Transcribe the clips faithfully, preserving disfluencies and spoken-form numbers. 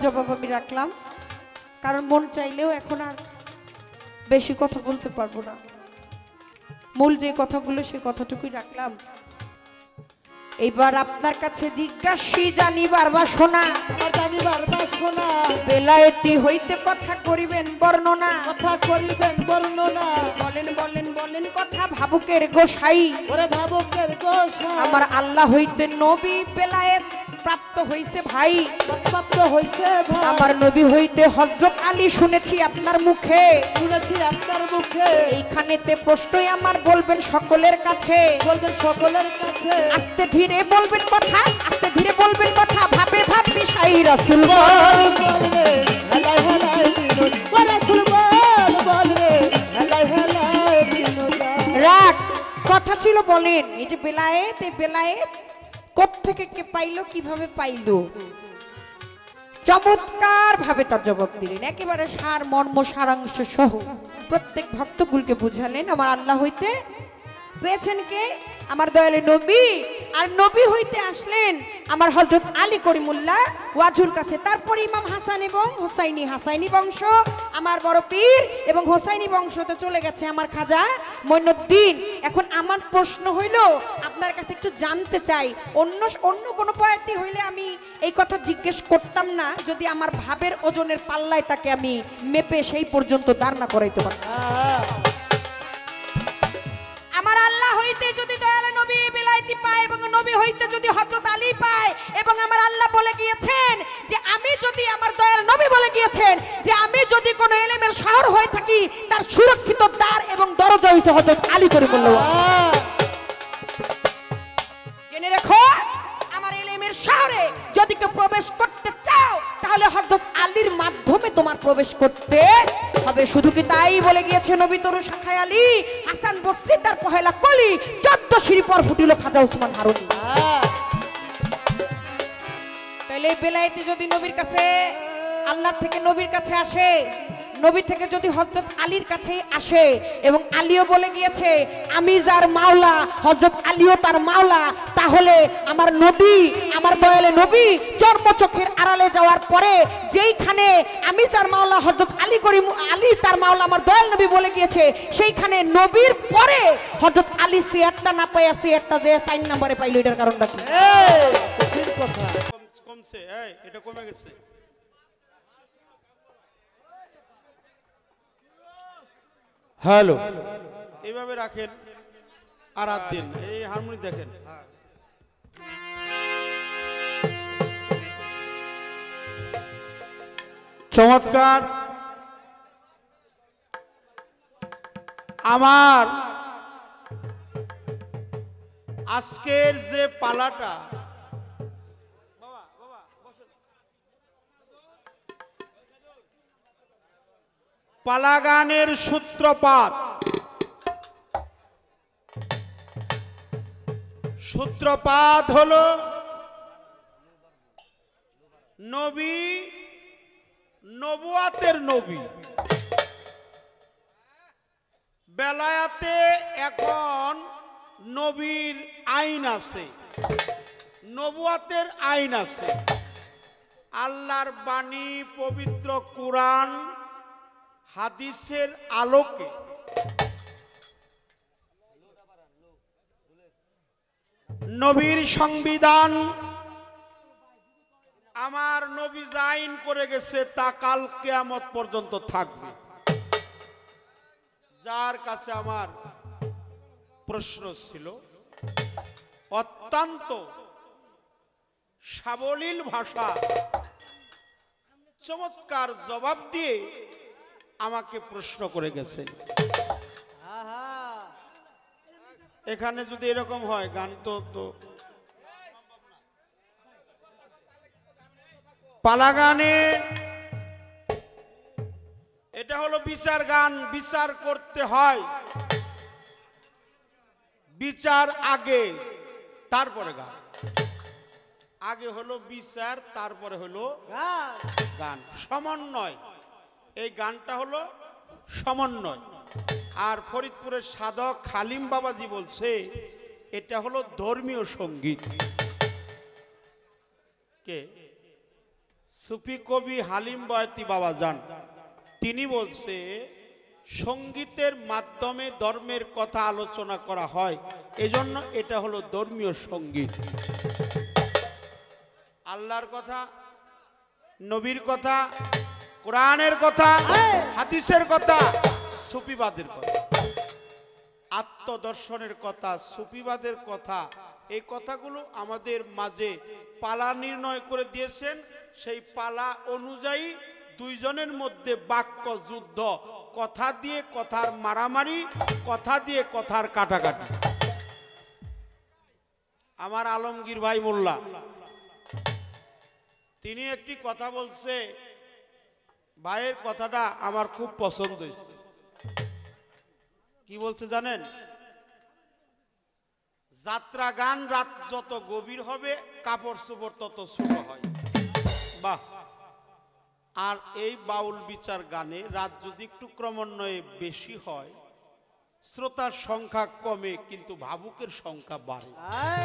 জবাব আমি রাখলাম, কারণ মন চাইলেও এখন আর বেশি কথা বলতে পারবো না। মূল যে কথাগুলো সে কথাটুকুই রাখলাম। এইবার আপনার কাছে জিজ্ঞাসি জানিবার বাসনা, জানিবার বাসনা, বেলায়েতি হইতে কথা করিবেন বর্ণনা, কথা করিবেন বর্ণনা। বলেন বলেন বলেন কথা ভাবুকের গোসাই, ওরে ভাবুকের গোসাই, আমার আল্লাহ হইতে নবী বেলায়েত প্রাপ্ত হইছে ভাই, প্রাপ্ত হইছে ভাই। আমার নবী হইতে হযরত আলী শুনেছি আপনার মুখে, শুনেছি আপনার মুখে। এইখানেতে প্রশ্নই আমার বলবেন সকলের কাছে, বলবেন সকলের কাছে। আস্তে ধীরে বলবেন কথা, আস্তে ধীরে বলবেন কথা, ভাবে ভাব বিষয় রাসূল বল বল রে হেলাই হেলাই বিনোদ, ও রাসূল বল বল রে হেলাই হেলাই বিনোদ। রাখ কথা ছিল বলেন। এই যে বেলায়েত, এই বেলায়েত কোত্থেকে কে পাইলো, কিভাবে পাইলো, চমৎকার ভাবে তার জবাব দিলেন, একেবারে সার মর্ম সারাংশ সহ প্রত্যেক ভক্তকুলকে বুঝালেন। আমার আল্লাহ হইতে পেয়েছেন কে? আমার দয়ালে নবী, আর নবী হইতে আসলেন আমার হযরত আলী করিমুল্লাহ ওয়াজুর কাছে। তারপর ইমাম হাসান এবং হোসাইনি, হাসাইনি বংশ আমার বড় পীর, এবং হোসাইনি বংশতে চলে গেছে আমার খাজা মঈনুদ্দিন। এখন আমার প্রশ্ন হইল আপনার কাছে একটু জানতে চাই, অন্য অন্য কোনো পয়াতি হইলে আমি এই কথা জিজ্ঞেস করতাম না, যদি আমার ভাবের ওজনের পাল্লায় তাকে আমি মেপে সেই পর্যন্ত দাঁড় না করাইতে পারতাম। আমার আল্লাহ হইতে যদি দয়াল নবী বিলাইতি পায়, এবং নবী হইতে যদি হযরত আলী পায়, এবং আমার আল্লাহ বলে গিয়েছেন যে আমি যদি, আমার দয়াল নবী বলে গিয়েছেন যে আমি যদি কোনো ইলমের শহর হয়ে থাকি, তার সুরক্ষিত দ্বার এবং দরজা হইছে হযরত আলী করিমুল্লাহ। জেনে রাখো, আমার ইলমের শহরে যদি কেউ প্রবেশ করতে চাও, তাহলে হযরত আলীর মাধ্যমে তোমার প্রবেশ করতে হবে। শুধু কি তাই বলে গিয়েছে নবী তরু শাখায় আলী, হাসান বসরি তার পহেলা কলি, চোদ্দ সিঁড়ি পর ফুটিল খাজা ওসমান হারুনি। তাহলে বেলায়েতে যদি নবীর কাছে, আল্লাহ থেকে নবীর কাছে আসে, নবী থেকে যদি হযরত আলীর কাছে আসে, এবং আলীও বলে গিয়েছে আমি যার মাওলা, হযরত আলীও তার মাওলা, তাহলে আমার নবী, আমার দয়ালে নবী চর্মচক্ষের আড়ালে যাওয়ার পরে যেইখানে আমি যার মাওলা হযরত আলী করিম আলী তার মাওলা আমার দয়াল নবী বলে গিয়েছে, সেইখানে নবীর পরে হযরত আলী সিয়ারটা না পায়, সিয়ারটা যে সাইন নম্বরে পাইল, এটার কারণটা কি? এই ঠিক কথা। কমছে, এই এটা কমে গেছে। হ্যালো, এইভাবে রাখেন আর হাত দিন, এই হারমোনি দেখেন। চমৎকার। আমার আজকের যে পালাটা, পালাগানের সূত্রপাত, সূত্রপাত হলো নবী, নবুয়াতের নবী। বেলায়াতে এখন নবীর আইন আছে, নবুয়াতের আইন আছে। আল্লাহর বাণী পবিত্র কুরআন হাদিসের আলোকে নবীর সংবিধান, আমার নবী যা আইন করে গেছে তা কাল কিয়ামত পর্যন্ত থাকবে। যার কাছে আমার প্রশ্ন ছিল, অত্যন্ত সাবলীল ভাষা, চমৎকার জবাব দিয়ে আমাকে প্রশ্ন করে গেছে। এখানে যদি এরকম হয় গান তো তো পালা গানে, এটা হলো বিচার গান। বিচার করতে হয়, বিচার আগে তারপরে গান। আগে হলো বিচার, তারপরে হলো গান, সমন্বয়। এই গানটা হলো সমন্বয়। আর ফরিদপুরের সাধক খালিম বাবাজি বলছে এটা হলো ধর্মীয় সঙ্গীত। কে সুফি কবি হালিম বয়াতি বাবা যান, তিনি বলছে সঙ্গীতের মাধ্যমে ধর্মের কথা আলোচনা করা হয়, এজন্য এটা হলো ধর্মীয় সঙ্গীত। আল্লাহর কথা, নবীর কথা, কোরআনের কথা, হাদিসের কথা, সুফিবাদের কথা, আত্মদর্শনের কথা, সুফিবাদের কথা, এই কথাগুলো আমাদের মাঝে পালা নির্ণয় করে দিয়েছেন। সেই পালা অনুযায়ী দুইজনের মধ্যে বাক্য যুদ্ধ, কথা দিয়ে কথার মারামারি, কথা দিয়ে কথার কাটাকাটি। আমার আলমগীর ভাই মোল্লা তিনি একটি কথা বলছে, ভাইয়ের কথাটা আমার খুব পছন্দ হয়েছে। কি বলছে জানেন? যাত্রা গান রাত যত গভীর হবে কাপড় চোপড় তত ছোট হয়। বাহ! আর এই বাউল বিচার গানে রাত যদি একটু ক্রমান্বয়ে বেশি হয়, শ্রোতার সংখ্যা কমে কিন্তু ভাবুকের সংখ্যা বাড়ে।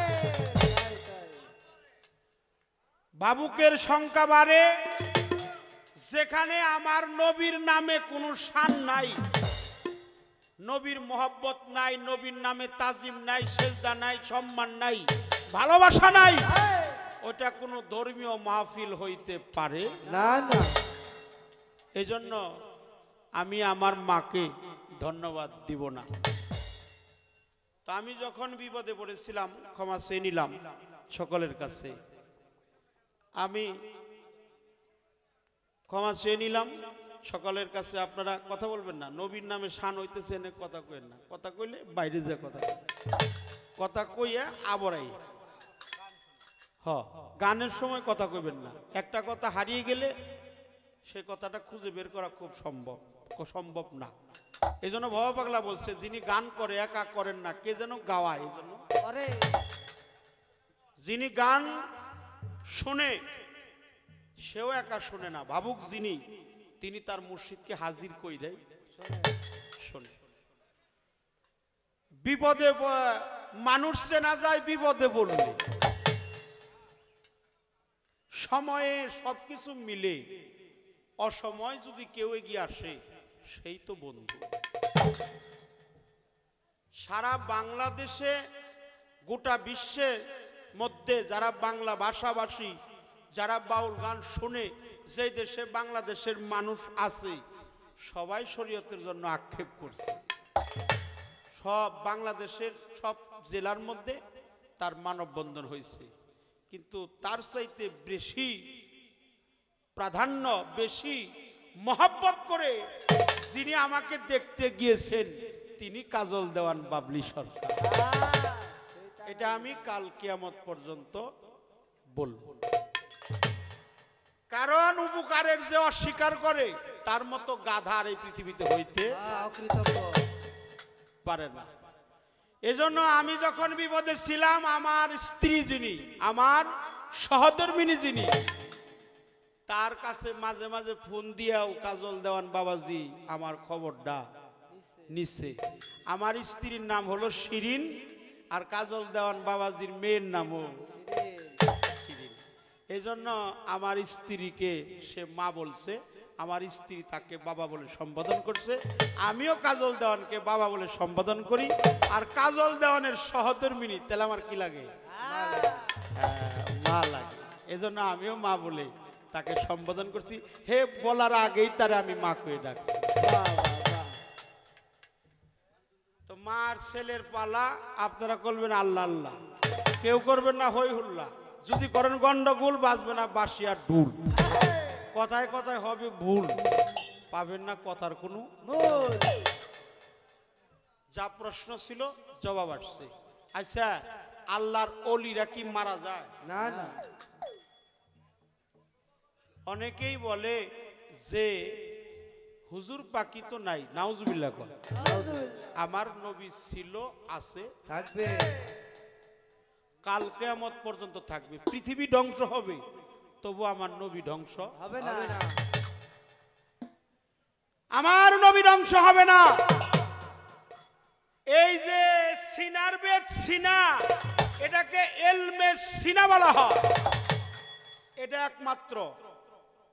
ভাবুকের সংখ্যা বাড়ে যেখানে আমার নবীর নামে কোনো শান নাই, নবীর মোহব্বত নাই, নবীর নামে তাজিম নাই, সেজদা নাই, সম্মান নাই, ভালোবাসা নাই, ওটা কোনো ধর্মীয় মাহফিল হইতে পারে না না। এজন্য আমি আমার মাকে ধন্যবাদ দিব না। তো আমি যখন বিপদে পড়েছিলাম ক্ষমা চেয়ে নিলাম সকলের কাছে, আমি ক্ষমা চেয়ে নিলাম সকলের কাছে। আপনারা কথা বলবেন না, নবীর নামে শান হইতেছে এনে কথা কইেন না, কথা কইলে বাইরে যে কথা কথা কইয়া আবরাই। হ, গানের সময় কথা কইবেন না, একটা কথা হারিয়ে গেলে সে কথাটা খুঁজে বের করা খুব সম্ভব সম্ভব না। এই জন্য ভবা পাগলা বলছে, যিনি গান করে একা করেন না, কে যেন গাওয়ায়। এই জন্য যিনি গান শুনে সেও একা শুনে না, ভাবুক যিনি, তিনি তার মুর্শিদকে হাজির কই দেয়, শোনে। বিপদে মানুষ চেনা যায় বিপদে পড়লে, সময়ে সবকিছু মিলে, অসময় যদি কেউ এগিয়ে আসে সেই তো বন্ধু। সারা বাংলাদেশে, গোটা বিশ্বের মধ্যে যারা বাংলা ভাষাভাষী, যারা বাউল গান শুনে, যে দেশে বাংলাদেশের মানুষ আছে, সবাই শরীয়তের জন্য আক্ষেপ করছে। সব বাংলাদেশের সব জেলার মধ্যে তার মানববন্ধন হয়েছে, কিন্তু তার চাইতে বেশি প্রাধান্য, বেশি মহব্বত করে যিনি আমাকে দেখতে গিয়েছেন তিনি কাজল দেওয়ান বাবলি সরকার। এটা আমি কাল কিয়ামত পর্যন্ত বলবো। কারণ উপকারের যে অস্বীকার করে তার মতো গাধার এই পৃথিবীতে হইতে পারে না। এজন্য আমি যখন বিপদে ছিলাম, আমার স্ত্রী যিনি, আমার সহধর্মিনী যিনি, তার কাছে মাঝে মাঝে ফোন দিয়াও কাজল দেওয়ান বাবাজি আমার খবরটা নিচ্ছে। আমার স্ত্রীর নাম হলো শিরিন, আর কাজল দেওয়ান বাবাজির মেয়ের নামও শিরিন। এই জন্য আমার স্ত্রীকে সে মা বলছে, আমার স্ত্রী তাকে বাবা বলে সম্বোধন করছে, আমিও কাজল দেওয়ানকে বাবা বলে সম্বোধন করি। আর কাজল দেওয়ানের সহধর্মিনী, তাহলে আমার কি লাগে? মা লাগে। এজন্য আমিও মা বলে তাকে সম্বোধন করছি। হে বলার আগেই তারে আমি মা কয়ে ডাকছি। তো মার ছেলের পালা, আপনারা করবেন আল্লাহ আল্লাহ, কেউ করবেন না হই হুল্লা। যদি করেন গন্ডগোল, বাজবে না বাঁশি আর ঢুল, কথায় কথায় হবে ভুল, পাবেন না কথার কোনো মূল। যা প্রশ্ন ছিল জবাব আসছে। আচ্ছা, আল্লাহর ওলিরা কি মারা যায়? না না। অনেকেই বলে যে হুজুর পাকি তো নাই, নাউজুবিল্লাহ কর। আমার নবী ছিল, আছে, থাকবে, কাল কিয়ামত পর্যন্ত থাকবে। পৃথিবী ধ্বংস হবে, তবু আমার নবী ধ্বংস হবে না। আমার নবী ধ্বংস হবে না। এই যে সিনার বেদ সিনা, এটাকে এলমে সিনা বলা হয়। এটা একমাত্র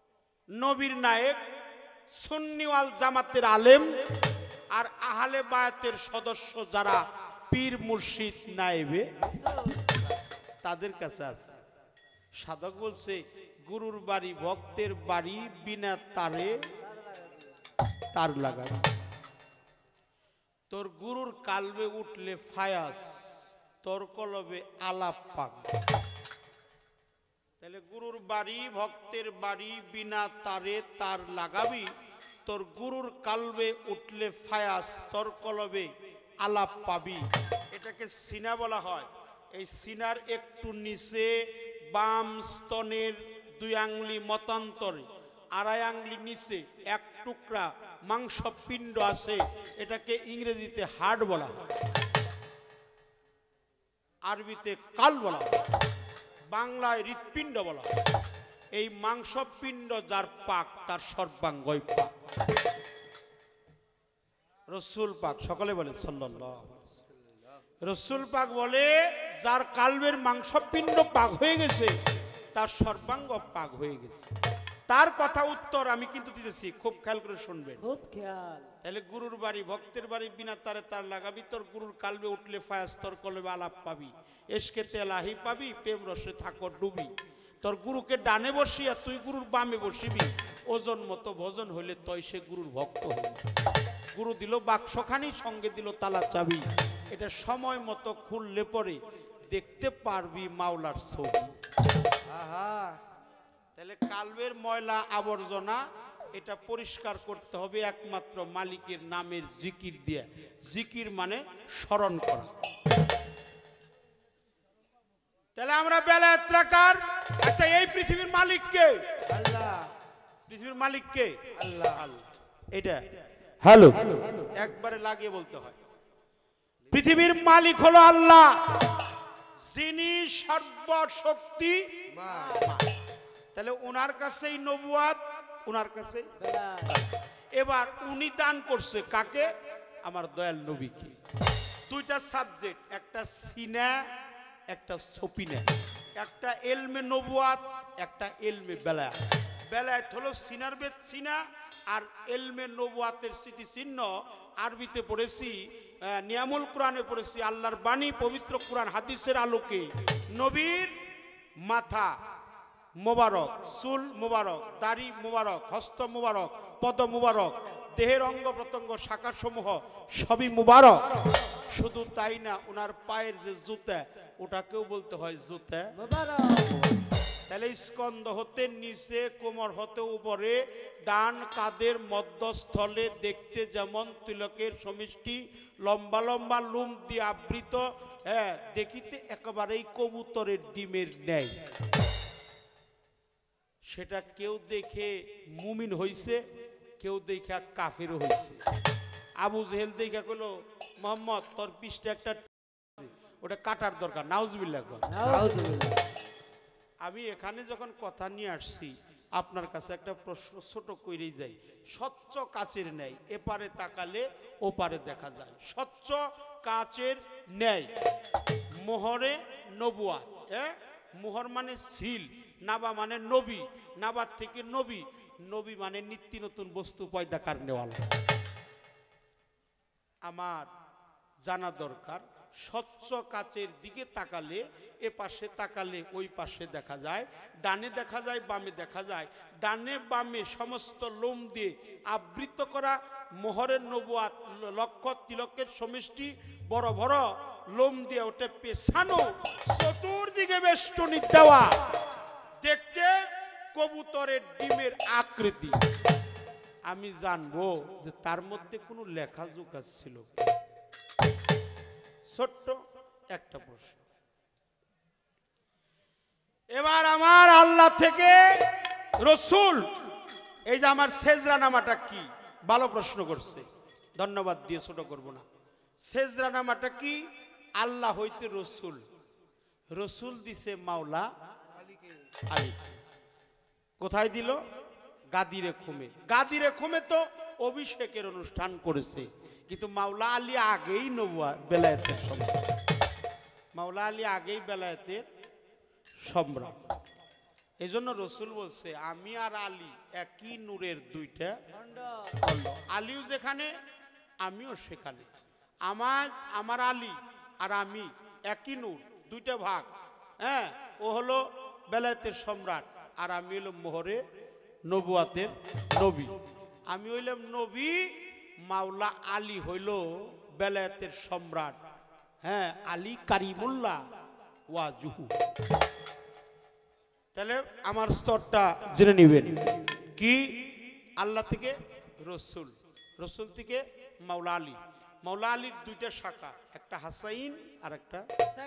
নবীর নায়েক, সুন্নি ওয়াল জামাতের আলেম আর আহলে বায়াতের সদস্য যারা পীর মুর্শিদ নায়েবে তাদের কাছে আছে। সাধক বলছে গুরুর বাড়ি ভক্তের বাড়ি, বিনা তারে তার লাগাবে। তোর গুরুর কালবে উঠলে ফায়াস, তোর কলবে আলাপ পাক। তাহলে গুরুর বাড়ি ভক্তের বাড়ি, বিনা তারে তার লাগাবি। তোর গুরুর কালবে উঠলে ফায়াস, তোর কলবে আলাপ পাবি। এটাকে সিনা বলা হয়। এই সিনার একটু নিচে বাম স্তনের দুই আঙ্গুলি মতান্তরে আড়াই আঙ্গুলি নিচে এক টুকরা মাংস পিণ্ড আছে, এটাকে ইংরেজিতে হার্ট বলা হয়, আরবিতে কাল বলা হয়, বাংলায় হৃৎপিণ্ড বলা হয়। এই মাংস পিণ্ড যার পাক তার সর্বাঙ্গই পাক। রসুল পাক সকলে বলে সাল্লাল্লাহু আলাইহি ওয়াসাল্লাম। রসুল পাক বলে যার কালবের মাংস পিণ্ড পাক হয়ে গেছে তার সর্বাঙ্গ পাক হয়ে গেছে। তার কথা উত্তর আমি কিন্তু দিতেছি, খুব খেয়াল করে শুনবেন, খুব খেয়াল। তাহলে গুরুর বাড়ি ভক্তের বাড়ি, বিনা তারে তার লাগাবি। তোর গুরুর কালবে উঠলে ফায়াস, তোর কলবে আলাপ পাবি। এসকে তেলাহি পাবি, প্রেম রসে থাকো ডুবি। তোর গুরুকে ডানে বসিয়া তুই গুরুর বামে বসিবি। ওজন মতো ভোজন হইলে তয় সে গুরুর ভক্ত হইল। গুরু দিল বাক্সখানি, সঙ্গে দিল তালা চাবি। এটা সময় মতো খুললে পরে দেখতে পারবি মাওলার ছবি। তাহলে কালবের ময়লা আবর্জনা এটা পরিষ্কার করতে হবে একমাত্র মালিকের নামের জিকির দিয়ে। জিকির মানে স্মরণ করা। তাহলে আমরা বেলায়েত রাখার, আচ্ছা এই পৃথিবীর মালিক কে? আল্লাহ। পৃথিবীর মালিক কে? আল্লাহ। এটা হ্যালো একবারে লাগিয়ে বলতে হয়। পৃথিবীর মালিক হলো আল্লাহ, যিনি সর্বশক্তি। তাহলে ওনার কাছেই নবুয়াত, ওনার কাছে। এবার উনি দান করছে কাকে? আমার দয়াল নবীকে। দুইটা সাবজেক্ট, একটা সিনা একটা সপিনা, একটা এলমে নবুয়াত একটা এলমে বেলায়াত। বেলায়াত হলো সিনার বেদ সিনা, আর এলমে নবুয়াতের স্মৃতি চিহ্ন আরবিতে পড়েছি, নিয়ামুল কোরআনে পড়েছি। আল্লাহর বাণী পবিত্র কোরআন হাদিসের আলোকে নবীর মাথা মোবারক, চুল মোবারক, দাড়ি মোবারক, হস্ত মোবারক, পদ মোবারক, দেহের অঙ্গ প্রত্যঙ্গ শাখা সমূহ সবই মোবারক। শুধু তাই না, ওনার পায়ের যে জুতা ওটাকেও বলতে হয় জুতা মোবারক। তাহলে স্কন্ধ হতে নিচে, কোমর হতে উপরে, ডান কাদের মধ্যস্থলে দেখতে যেমন তিলকের সমিষ্টি, লম্বা লম্বা লুম দিয়ে আবৃত, হ্যাঁ দেখিতে একেবারেই কবুতরের ডিমের ন্যায়। সেটা কেউ দেখে মুমিন হইছে, কেউ দেখে কাফের হইছে। আবু জেহেল দেখে কইলো মোহাম্মদ তোর পিছটা একটা ওটা কাটার দরকার, নাউজুবিল্লাহ। আমি এখানে যখন কথা নিয়ে আসছি আপনার কাছে একটা প্রশ্ন ছোট কইরেই যাই। স্বচ্ছ কাচের ন্যায় এপারে তাকালে ওপারে দেখা যায়, স্বচ্ছ কাচের ন্যায় মোহরে নবুয়াত। হ্যাঁ, মোহর মানে সিল, নাবা মানে নবী, নাবার থেকে নবী, নবী মানে নিত্য নতুন বস্তু পয়দা কারণেওয়ালা। আমার জানা দরকার স্বচ্ছ কাচের দিকে তাকালে এ পাশে তাকালে ওই পাশে দেখা যায়, ডানে দেখা যায় বামে দেখা যায়, ডানে বামে সমস্ত লোম দিয়ে আবৃত করা মোহরের নবুয়াত, লক্ষ তিলকের সমষ্টি, বড় বড় লোম দিয়ে ওটা পেছানো, চতুর্দিকে বেষ্টনী দেওয়া, দেখতে কবুতরের ডিমের আকৃতি। আমি জানবো যে তার মধ্যে কোনো লেখাজোখা ছিল। ছোট্ট একটা প্রশ্ন। এবার আমার আল্লাহ থেকে রসুল, এই যে আমার সেজরা নামাটা কি, ভালো প্রশ্ন করছে, ধন্যবাদ দিয়ে ছোট করব না। সেজরা নামাটা কি? আল্লাহ হইতে রসুল, রসুল দিছে মাওলা আলী। কোথায় দিল? গাদিরে খুমে। গাদিরে খুমে তো অভিষেকের অনুষ্ঠান করেছে, কিন্তু মাওলা আলী আগেই নবুয়া বেলায়েতের সম্রাট। মাওলা আলী আগেই বেলায়েতের সম্রাট। এই জন্য রসুল বলছে আমি আর আলী একই নূরের দুইটা খণ্ড। আলীও যেখানে আমিও সেখানে। আমার আমার আলী আর আমি একই নূর, দুইটা ভাগ। হ্যাঁ, ও হলো বেলায়েতের সম্রাট আর আমি হলো মোহরে নবুয়াতের নবী। আমি হইলাম নবী, মাওলা আলী হইল বেলায়েতের সম্রাট। হ্যাঁ, আলী কারিমুল্লাহ ওয়াজুহু। তাহলে আমার স্তরটা জেনে নিবেন কি, আল্লাহ থেকে রসুল, রসুল থেকে মাওলা আলী। মাওলা আলীর দুইটা শাখা, একটা হাসাইন আর একটা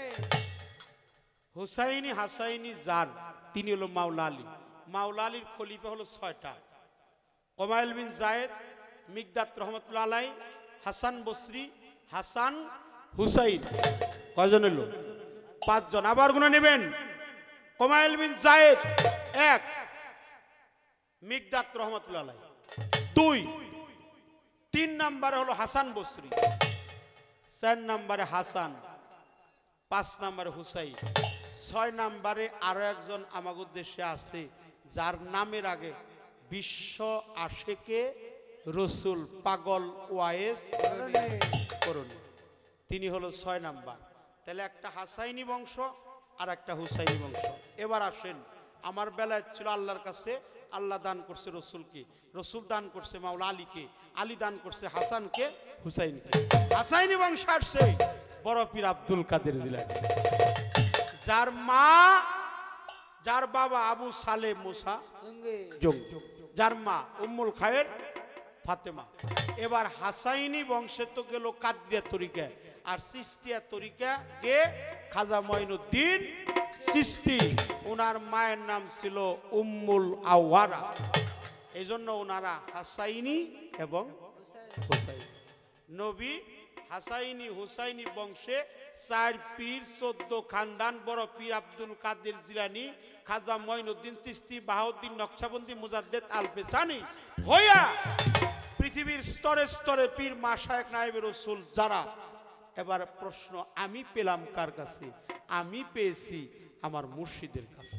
হুসাইনি। হাসাইনি যার, তিনি হলো মাওলা আলী। মাওলা আলীর খলিফা হলো ছয়টা: কমাইল বিন জায়েদ, মিকদাত রহমতুল্লাহ আলাই, হাসান বসরি, হাসান, হুসাইন। কয়জন হলো? পাঁচজন। আবার গুণা নেবেন, কমাইল বিন জায়েদ এক, মিকদাত রহমতুল্লাহ আলাই দুই, তিন নম্বরে হলো হাসান বসরি, চার নম্বরে হাসান, পাঁচ নম্বরে হুসাইন, ছয় নম্বরে আরো একজন আমাদের উদ্দেশ্যে আছে যার নামের আগে বিশ্ব আশেকে রসুল পাগল ওয়াইস করুন, তিনি হলো ছয় নাম্বার। তাহলে একটা হাসাইনি বংশ আর একটা হুসাইনি বংশ। এবার আসেন, আমার বেলায় ছিল আল্লাহর কাছে, আল্লাহ দান করছে রসুলকে, রসুল দান করছে মাওলা আলীকে, আলী দান করছে হাসানকে, হুসাইনকে। হাসাইনি বংশ আসছে বড় পীর আব্দুল কাদের জিলানী, যার মা, যার বাবা আবু সালে মুসা জঙ্গি, যার মা উম্মুল খায়ের ফাতেমা। এবার হাসাইনি বংশে তো গেল কাদরিয়া তরিকা, আর চিস্তিয়া তরিকা কে খাজা মঈনুদ্দিন চিস্তি। ওনার মায়ের নাম ছিল উম্মুল আওয়ারা, এই জন্য ওনারা হাসাইনি এবং হুসাইনি। নবী হাসাইনি হুসাইনি বংশে চার পীর, চোদ্দ খানদান, বড় পীর আব্দুল কাদের জিলানী, খাজা মঈনুদ্দিন চিস্তি, বাহাউদ্দিন নকশবন্দি, মুজাদ্দেদ আল পেছানি হইয়া পৃথিবীর স্তরে স্তরে পীর মাশায়েখ নায়েবে রসুল যারা। এবার প্রশ্ন আমি পেলাম কার কাছে? আমি পেয়েছি আমার মুর্শিদের কাছে।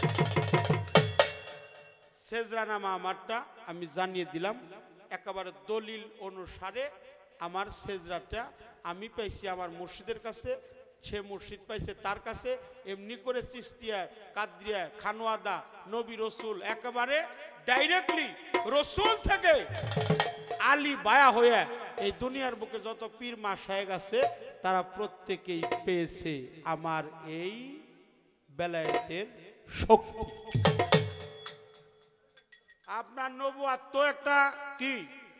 সেজরা নামা আমারটা আমি জানিয়ে দিলাম, একেবারে দলিল অনুসারে আমার সেজরাটা আমি পাইছি আমার মুর্শিদের কাছে, সে মুর্শিদ পাইছে তার কাছে। এমনি করে চিস্তিয়া, কাদরিয়া, খানোয়াদা, নবী রসুল একেবারে ডাইরেক্টলি রসুল থেকে আলী বায়া হয়ে এই দুনিয়ার বুকে যত পীর মাশায়েখ আছে তারা প্রত্যেকেই পেয়েছে আমার এই বেলায়েতের শক্তি। আপনার নবুয়াত তো একটা কি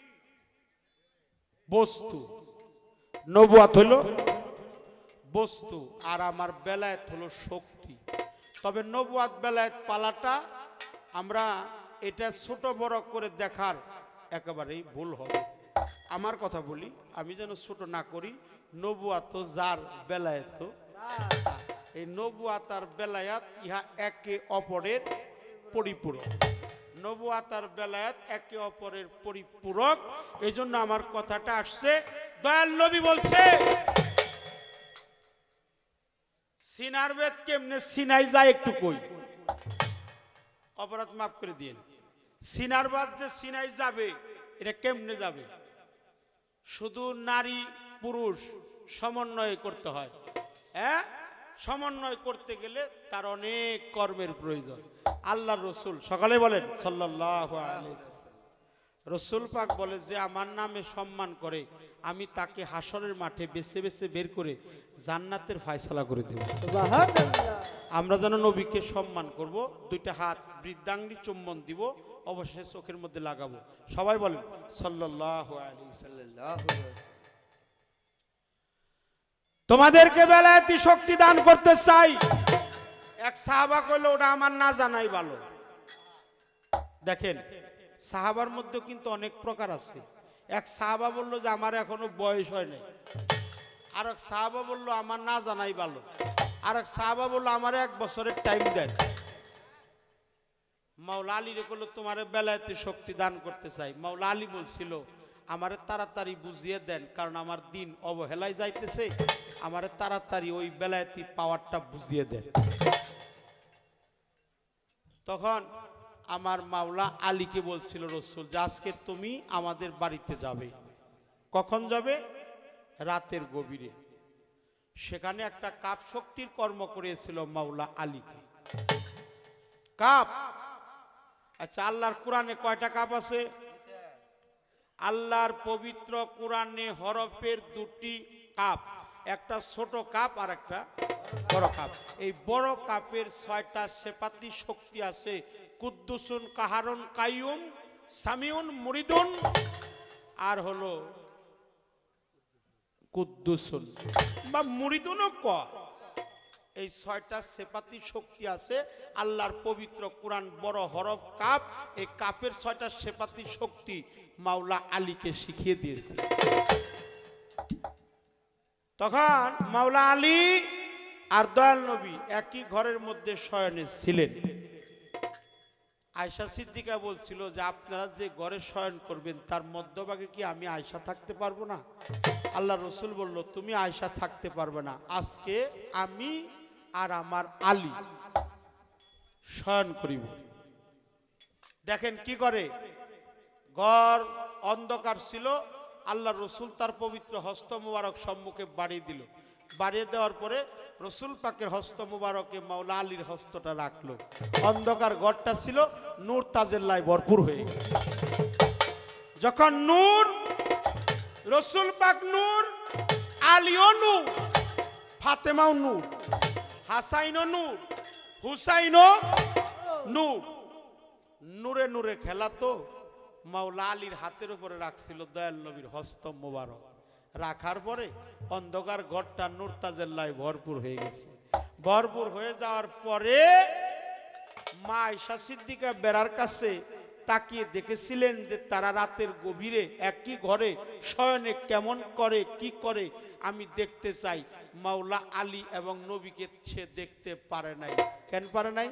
বস্তু, নবুয়াত হলো বস্তু আর আমার বেলায়েত হলো শক্তি। তবে নবুয়াত বেলায়েত পালাটা আমরা এটা ছোট বড় করে দেখার একেবারেই ভুল হবে। আমার কথা বলি, আমি যেন ছোট না করি। নবুয়াত যার বেলায়েত, এই নবুয়াত আর বেলায়াত ইহা একে অপরের পরিপূরক। নবুয়াত আর বেলায়াত একে অপরের পরিপূরক। এই জন্য আমার কথাটা আসছে, দয়াল নবী বলছে সিনার বেদ কেমনে সিনাই যায় একটু কই, অপরাধ মাফ করে দিন। সিনার বাদ যে সিনাই যাবে এটা কেমনে যাবে? শুধু নারী পুরুষ সমন্বয় করতে হয়। হ্যাঁ, সমন্বয় করতে গেলে তার অনেক কর্মের প্রয়োজন। আল্লাহ রসুল সকালে বলেন সাল্লাল্লাহু আলাইহি ওয়াসাল্লাম, রসুল পাক বলে যে আমার নামে সম্মান করে আমি তাকে হাসরের মাঠে বেছে বেছে বের করে জান্নাতের ফয়সালা করে দেব। আমরা যেন নবীকে সম্মান করব, দুইটা হাত বৃদ্ধাঙ্গি চুম্বন দিব, অবশেষে চোখের মধ্যে লাগাবো। সবাই বলেন সাল্লাল্লাহু আলাইহি ওয়াসাল্লাম। তোমাদেরকে বেলায়েতি শক্তি দান করতে চাই। এক সাহাবা কইলো ওটা আমার না জানাই ভালো। দেখেন সাহাবার মধ্যে কিন্তু অনেক প্রকার আছে। এক সাহাবা বললো যে আমার এখনো বয়স হয় নাই, আর এক সাহাবা বললো আমার না জানাই ভালো, আর এক সাহাবা বললো আমার এক বছরের টাইম দেন। মাওলা আলী রে বললো তোমার বেলায়েতি শক্তি দান করতে চাই। মাওলা আলী বলছিল আমারে তাড়াতাড়ি বুঝিয়ে দেন, কারণ আমার দিন অবহেলায় যাইতেছে, আমারে তাড়াতাড়ি ওই বেলায়েতি পাওয়ারটা বুঝিয়ে দেন। তখন আমার মাওলা আলীকে বলছিল রসুল যে আজকে তুমি আমাদের বাড়িতে যাবে। কখন যাবে? রাতের গভীরে। সেখানে একটা কাপ শক্তির কর্ম করেছিল মাওলা আলীকে। কাপ, আচ্ছা আল্লাহর কোরআনে কয়টা কাপ আছে? আল্লাহর পবিত্র কোরআনে হরফের দুটি কাপ, একটা ছোট কাপ আর একটা বড় কাপ। এই বড় কাপের ছয়টা সেপাতি শক্তি আছে, কুদ্দুসুন, কাহারুন, কাইয়ুম, সামিউন, মুরিদুন আর হলো কুদ্দুসুন বা মুরিদুনও কয়। এই ছয়টা সেপাতি শক্তি আছে আল্লাহর পবিত্র কোরআন বড় হরফ কাপ। এই কাপের ছয়টা সেপাতি শক্তি মাওলা আলীকে শিখিয়ে দিয়েছে। তখন মাওলা আলী আর দয়াল নবী একই ঘরের মধ্যে শয়নে ছিলেন। আয়েশা সিদ্দিকা বলছিল যে আপনারা যে ঘরে শয়ন করবেন তার মধ্যভাগে কি আমি আয়েশা থাকতে পারবো না? আল্লাহ রসুল বলল তুমি আয়েশা থাকতে পারবে না, আজকে আমি আর আমার আলী শয়ন করিব। দেখেন কি করে, ঘর অন্ধকার ছিল, আল্লাহ রসুল তার পবিত্র হস্ত মুবারক সম্মুখে বাড়িয়ে দিল। বাড়িয়ে দেওয়ার পরে রসুল পাকের হস্ত মুবারকে মাওলা আলীর হস্তটা রাখলো। অন্ধকার ঘরটা ছিল নূর তাজেল্লায় ভরপুর হয়ে গেল। যখন নূর, রসুল পাক নূর, আলীও নূর, ফাতেমাও নূর, হাসাইনও নূর, হুসাইনও নূর, নূরে নূরে খেলা তো মাওলা আলীর হাতের উপরে রাখছিল দয়াল নবীর হস্ত মুবারক। রাখার পরে অন্ধকার ঘরটা নূর তাজেল্লায় ভরপুর হয়ে গেছে। ভরপুর হয়ে যাওয়ার পরে মা আয়েশা সিদ্দিকা বেড়ার কাছে তাকিয়ে দেখেছিলেন যে তারা রাতের গভীরে একই ঘরে শয়নে কেমন করে, কি করে আমি দেখতে চাই। মাওলা আলী এবং নবীকে সে দেখতে পারে নাই। কেন পারে নাই?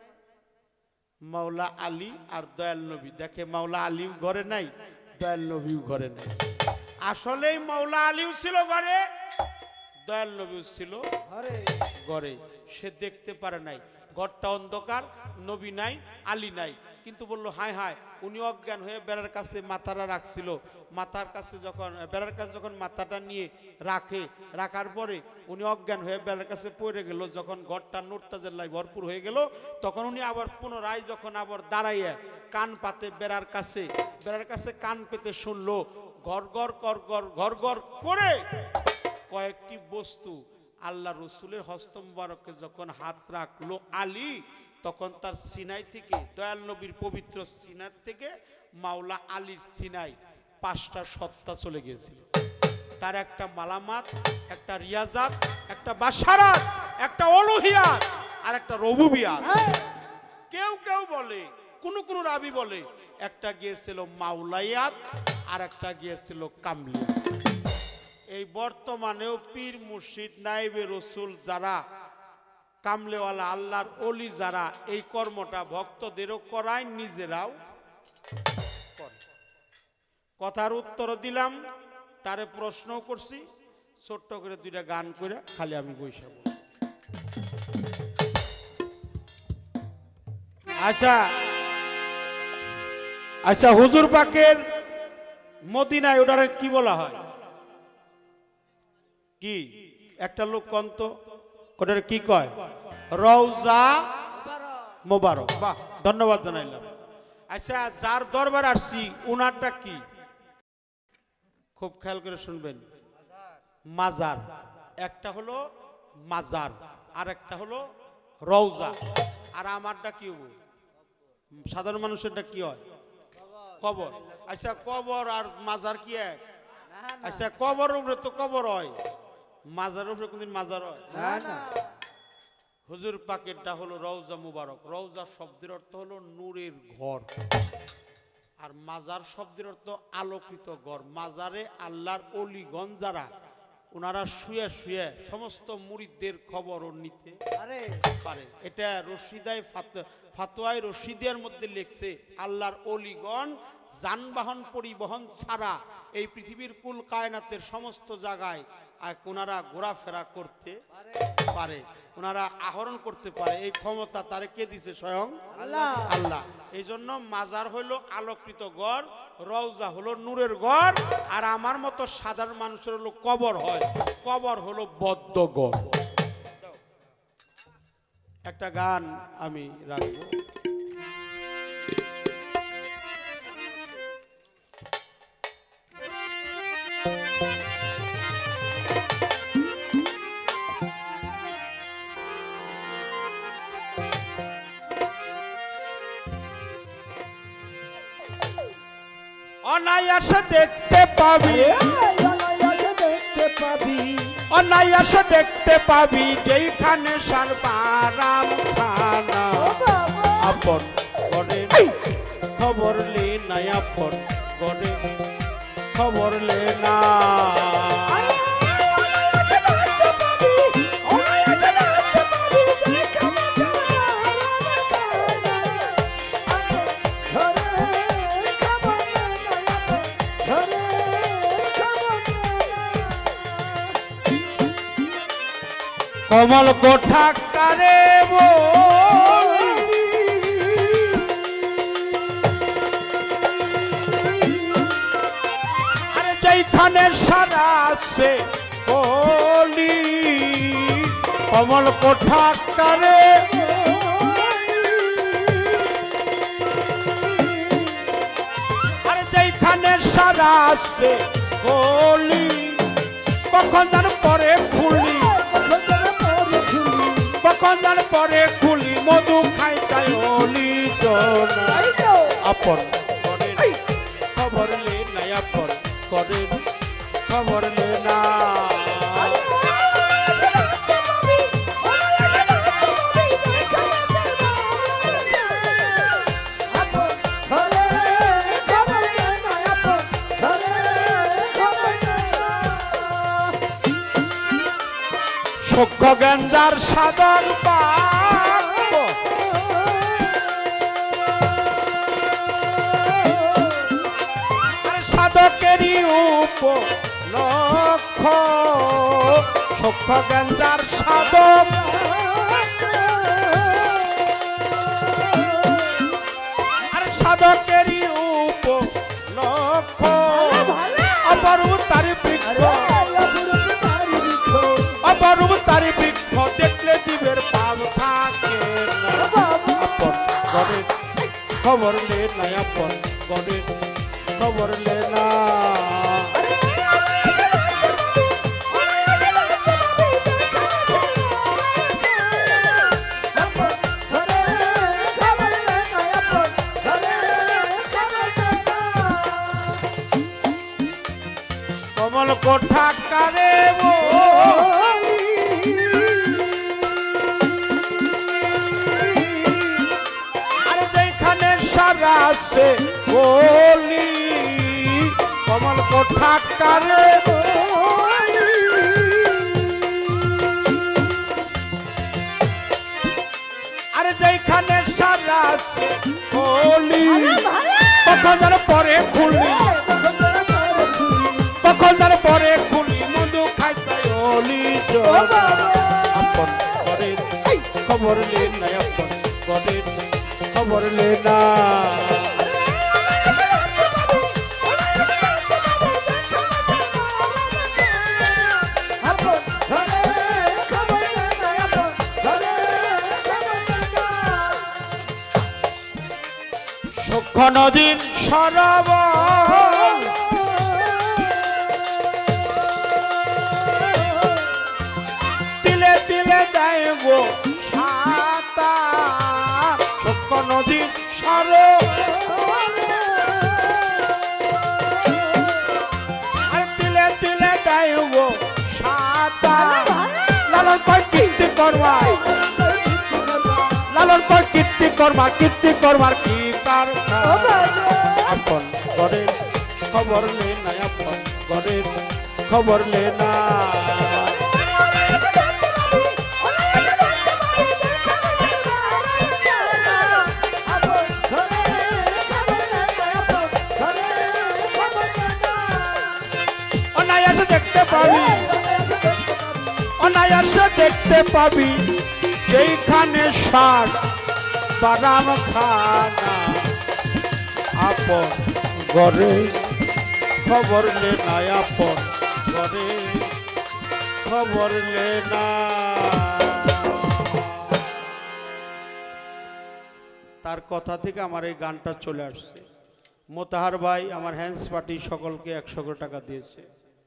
মাওলা আলী আর দয়াল নবী দেখে মাওলা আলীও ঘরে নাই, দয়াল নবীও ঘরে নাই। আসলেই মাওলা আলীও ছিল ঘরে, দয়াল নবীও ছিল ঘরে। সে দেখতে পারে নাই, ঘরটা অন্ধকার, নবী নাই, আলী নাই। কিন্তু বলল হায় হায়, উনি অজ্ঞান হয়ে বেড়ার কাছে মাথাটা রাখছিল। মাথার কাছে যখন বেড়ার কাছে যখন মাথাটা নিয়ে রাখে, রাখার পরে উনি অজ্ঞান হয়ে বেড়ার কাছে পড়ে গেল। যখন ঘরটা নূর তাজেল্লায় ভরপুর হয়ে গেল, তখন উনি আবার পুনরায় যখন আবার দাঁড়াইয়া কান পাতে বেড়ার কাছে, বেড়ার কাছে কান পেতে শুনলো ঘর ঘর কর ঘর ঘর ঘর করে কয়েকটি বস্তু। আল্লাহ রসুলের হস্ত মুবারকে যখন হাত রাখলো আলী, তখন তার সিনাই থেকে, দয়াল নবীর পবিত্র সিনার থেকে মাওলা আলীর সিনাই পাঁচটা সত্তা চলে গিয়েছিল। তার একটা মালামাত, একটা রিয়াজাত, একটা বাশারাত, একটা অলুহিয়াত আর একটা রবুবিয়াত। কেউ কেউ বলে, কোন কোন রাবি বলে একটা গিয়েছিল মাওলায়াত আর একটা গিয়েছিল কামলিয়াত। এই বর্তমানেও পীর মুর্শিদ নাইবে রসুল যারা কামলেওয়ালা আল্লাহর ওলি যারা এই কর্মটা ভক্তদেরও করায়, নিজেরাও করে। কথার উত্তর দিলাম, তারে প্রশ্ন করছি, ছোট্ট করে দুইটা গান করে খালি আমি বৈশাখ। আচ্ছা আচ্ছা হুজুর পাকের মদিনায় ওটারে কি বলা হয়? কি একটা লোক কন্ত ওটারে কি কয়? রওজা মোবারক। বাহ, ধন্যবাদ জানাইলাম। আচ্ছা যার দরবার আসছি উনারটা কি? খুব খেয়াল করে শুনবেন। মাজার। একটা হলো মাজার আর একটা হলো রওজা। আর আমারটা কি হবো? সাধারণ মানুষেরটা কি হয়? কবর। আচ্ছা কবর আর মাজার কি এক? আচ্ছা কবর উপরে তো কবর হয়, মাজার উপরে কোনদিন মাজার হয় না। হুজুর পাকেরটা হলো রওজা মুবারক। রওজা শব্দের অর্থ হলো নূরের ঘর, আর মাজার শব্দের অর্থ আলোকিত ঘর। মাজারে আল্লাহর অলিগণ যারা, ওনারা শুয়ে শুয়ে সমস্ত মুরিদদের খবরও নিতে পারে। এটা রশিদায় ফাতোয়ায় রশিদিয়ার মধ্যে লিখছে, আল্লাহর অলিগণ যানবাহন পরিবহন ছাড়া এই পৃথিবীর কুল কায়নাতের সমস্ত জায়গায় আর ওনারা ঘোরাফেরা করতে পারে, ওনারা আহরণ করতে পারে, এই ক্ষমতা তারে কে দিছে? স্বয়ং আল্লাহ। আল্লাহ। এই জন্য মাজার হইল আলোকিত ঘর, রওজা হলো নূরের ঘর, আর আমার মতো সাধারণ মানুষের হলো কবর হয়, কবর হলো বদ্ধ ঘর। একটা গান আমি রাখবো। অনায়াসে দেখতে পাবি, দেখতে পাবি, অনায়াসে দেখতে পাবি যেইখানে সারবারাম খানা। আপন করে খবর লে না, আপন করে খবর লে না। কমল কোঠা কারে আরে যেইখানে সারা আছে বলি, কমল কোঠা কারে আরে যেইখানে সারা আছে বলি, কখন যেন পরে খুলি, কখন যেন পরে খুলি, মধু খাই তাই হলি আপন করে খবর লে না, আপন করে খবর লে না। সখ্য গেঞ্জার সাদর বাক্য, সাধকেরই উপলক্ষ, সখ্য গেঞ্জার সাধক আর সাধকেরই উপলক্ষ, অপরূপ তারি বৃক্ষ, অপরূপ তারি বৃক্ষ দেখলে জীবের পাপ থাকে না। আপন গণের খবর লে না, আপন গণের খবর লে না। কমল কোঠা কারে আরে যেখানে সারা আছে বলি, কমল কোঠা কারে আরে যেখানে সারা আছে বলি, কখন যেন পরে খুলি, কখন যেন পরে খুলি, মধু খাইতে হলি আপন করে খবর লে না, আপন করে খবর লে না। সখ্য নদীর সরোবর, তিলে তিলে দেয় গো সাঁতার, সখ্য নদীর সরোবর আর তিলে তিলে দেয় গো সাঁতার। লালন কয় কীর্তি করবার, লালন কয় কীর্তি করবার, কীর্তি করবার কি কারখানা। আপন করে খবর লে না, আপন করে খবর লে না। অনায়াসে দেখতে পাবি, অনায়াসে দেখতে পাবি যেইখানে সার বাদাম খানা আপন ঘরে খবর লে না আপন ঘরে খবর লে না। তার কথা থেকে আমার এই গানটা চলে আসছে। মোতাহার ভাই আমার হ্যান্ডস পার্টি সকলকে একশো টাকা দিয়েছে,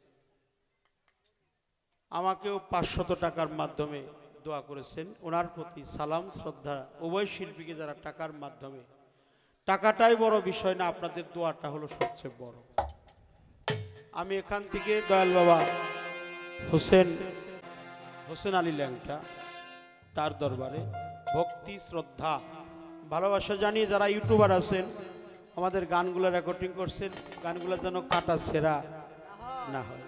আমাকেও পাঁচশত টাকার মাধ্যমে দোয়া করেছেন। ওনার প্রতি সালাম শ্রদ্ধা। উভয় শিল্পীকে যারা টাকার মাধ্যমে, টাকাটাই বড় বিষয় না, আপনাদের দোয়াটা হলো সবচেয়ে বড়। আমি এখান থেকে দয়াল বাবা হোসেন হোসেন আলী ল্যাংটা তার দরবারে ভক্তি শ্রদ্ধা ভালোবাসা জানিয়ে যারা ইউটিউবার আছেন আমাদের গানগুলো রেকর্ডিং করছেন, গানগুলো যেন কাটা ছেঁড়া না হয়,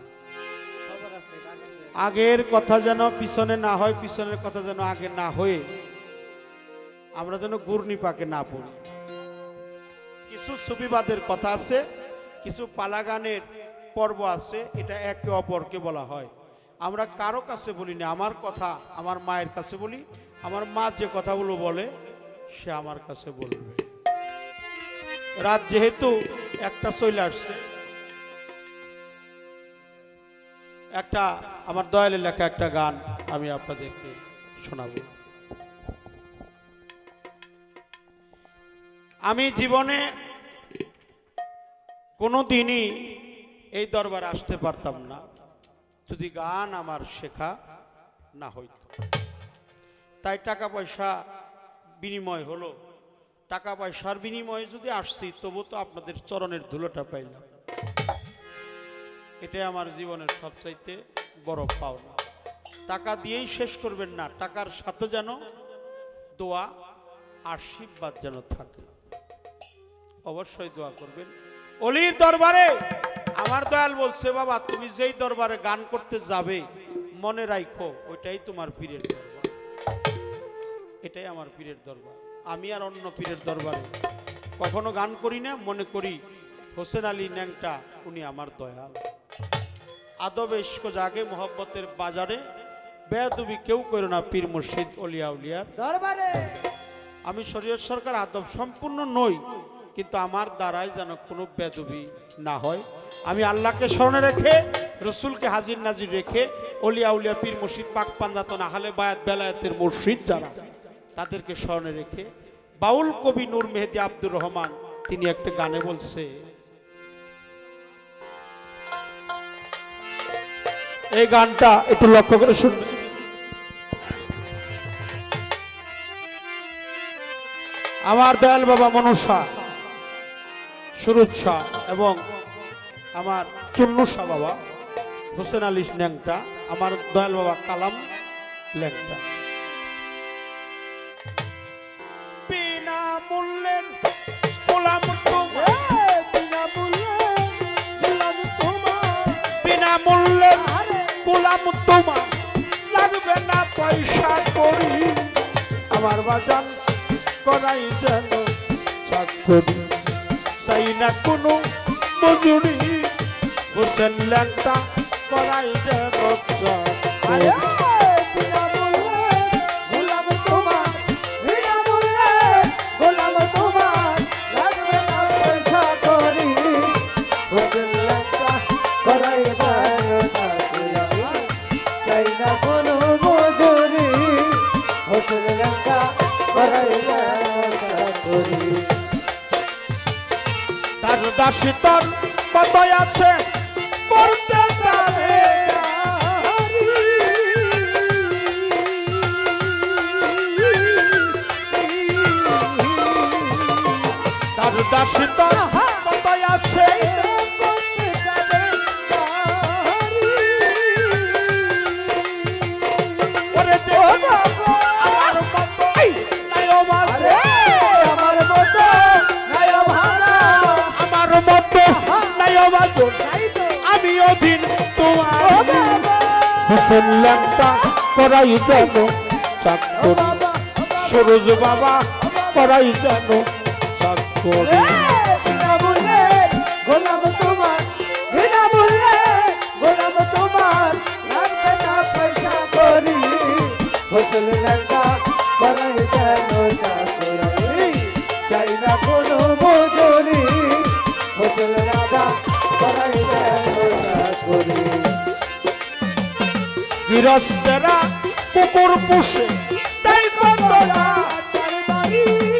আগের কথা যেন পিছনে না হয়, পিছনের কথা যেন আগে না হয়ে আমরা যেন ঘূর্ণি পাকে না পড়ি। কিছু সুবিবাদের কথা আছে, কিছু পালা গানের পর্ব আছে, এটা একে অপরকে বলা হয়। আমরা কারো কাছে বলি না, আমার কথা আমার মায়ের কাছে বলি, আমার মা যে কথাগুলো বলে সে আমার কাছে বলবে। রাত যেহেতু একটা চলে আসছে, একটা আমার দয়ালের লেখা একটা গান আমি আপনাদেরকে শোনাবো। আমি জীবনে কোনো দিনই এই দরবারে আসতে পারতাম না যদি গান আমার শেখা না হইতো। তাই টাকা পয়সা বিনিময় হলো, টাকা পয়সার বিনিময়ে যদি আসছি তবু তো আপনাদের চরণের ধুলোটা পাইলাম, এটাই আমার জীবনের সবচাইতে বড় পাওনা। টাকা দিয়েই শেষ করবেন না, টাকার সাথে যেন দোয়া আশীর্বাদ যেন থাকে, অবশ্যই দোয়া করবেন। অলির দরবারে আমার দয়াল বলছে, বাবা তুমি যেই দরবারে গান করতে যাবে মনে রাখো ওইটাই তোমার পীরের দরবার, এটাই আমার পীরের দরবার। আমি আর অন্য পীরের দরবারে কখনো গান করি না, মনে করি হোসেন আলী ন্যাংটা উনি আমার দয়াল। আদব ইশক জাগে মোহব্বতের বাজারে, বেয়াদবি কেউ করো না পীর মুর্শিদ অলিয়া উলিয়ার দরবারে। আমি শরীয়ত সরকার আদব সম্পূর্ণ নই, কিন্তু আমার দ্বারাই যেন কোনো বেয়াদবি না হয়। আমি আল্লাহকে স্মরণে রেখে, রসুলকে হাজির নাজির রেখে, অলিয়া উলিয়া পীর মুর্শিদ পাক পাঞ্জাতন আহলে বায়াত বেলায়েতের মুর্শিদ যারা তাদেরকে স্মরণে রেখে, বাউল কবি নূর মেহেদি আব্দুর রহমান তিনি একটা গানে বলছে, এই গানটা একটু লক্ষ্য করে শুনবেন। আমার দয়াল বাবা মনসা সুরুজ শাহ এবং আমার চুন্নু শাহ বাবা হোসেন আলী ল্যাংটা, আমার দয়াল বাবা কালাম ল্যাংটা, বিনা মূল্যের গোলাম তোমার, বিনা মূল্যের গোলাম তোমার, বিনা মূল্যের গোলাম তোমার, লাগবে না পয়সা করি, আমার বাজান করাই যেন চাকরি, চাই না কোনো মজুরি, হোসেন ল্যাংটা করাই যেন চাকরি। তার দাসী তোর কতই আছে করতে পারে, তার দাসী তোর কতই আছে আমি অধীন তোমার, হোসেন ল্যাংটা করাই যেন চাকরি, সুরজ বাবা করাই যেন চাকরি। গোলাম তোমার, বিনা মূল্যে গোলাম তোমার, লাগবে না পয়সা। করাই যেন চাকরি। গৃহস্থেরা কুকুর পুষে তাই কত না তার বাড়ি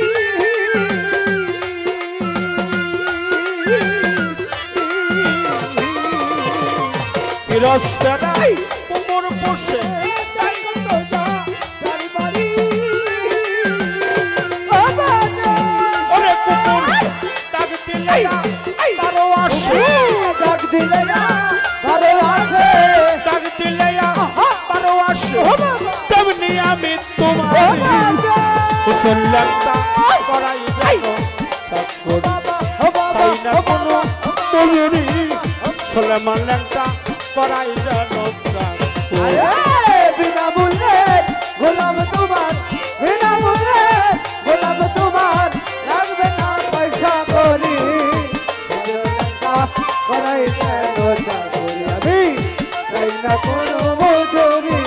গৃহস্থেরা কুকুর পুষে তাই কত যা তার বাড়ি। ও বাজা ওরে কুকুর ডাক দিলে না তারও আসে ডাক দিলে না তারে আসে। ডাক দিলে না তারও আসে তেমনি আমি ও তোমার বাজা কুশল লাগতা করাই যেন চাকরি। ও বাবা তাই না ও কোনো বাবা মজুরি সোলেমান লাগতা করাই যেন চাকরি। আরে বিনা মূল্যে গোলাম তোমার, বিনা মূল্যে গোলাম তোমার, লাগবে না পয়সা করি। করাই যেন চাকরি আমি, তাই না কোনো মজুরি।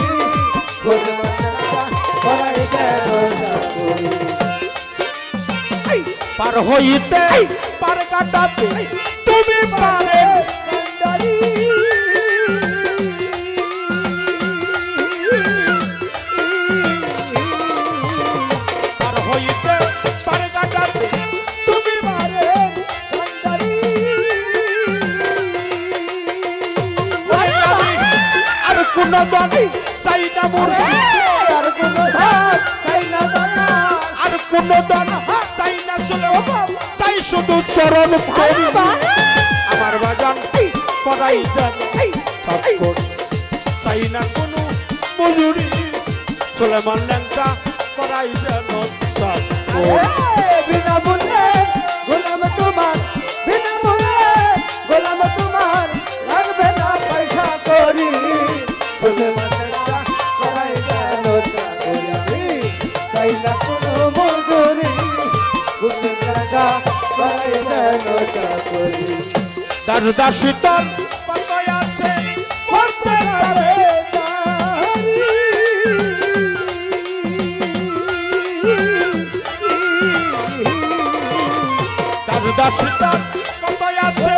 করাই যেন চাকরি। পার হইতে পার কাটাতে তুমি পারে কান্ডারি পার হইতে পার কাটাতে তুমি পারে কান্ডারি ওরে আমি আর কোন দলে চাই না মুর্শিদ আর কোনো ধার চাই না দয়া। আর কোন দল চাই না সুলেমান চাই শুধু চরণ করি আমার বাজান করাই যেন চাকরি। চাই না কোনো মজুরি সুলেমান ল্যাংটা করাই যেন চাকরি। বিনা মূল্যে গোলাম তোমার, বিনা মূল্যে গোলাম তোমার, লাগবে না পয়সা করি। করাই যেন চাকরি আমি, চাই না কোনো মজুরি। করাই যেন চাকরি। দাস দাসী তল কত আছে করতে পারে দাস দাসী তল কত আছে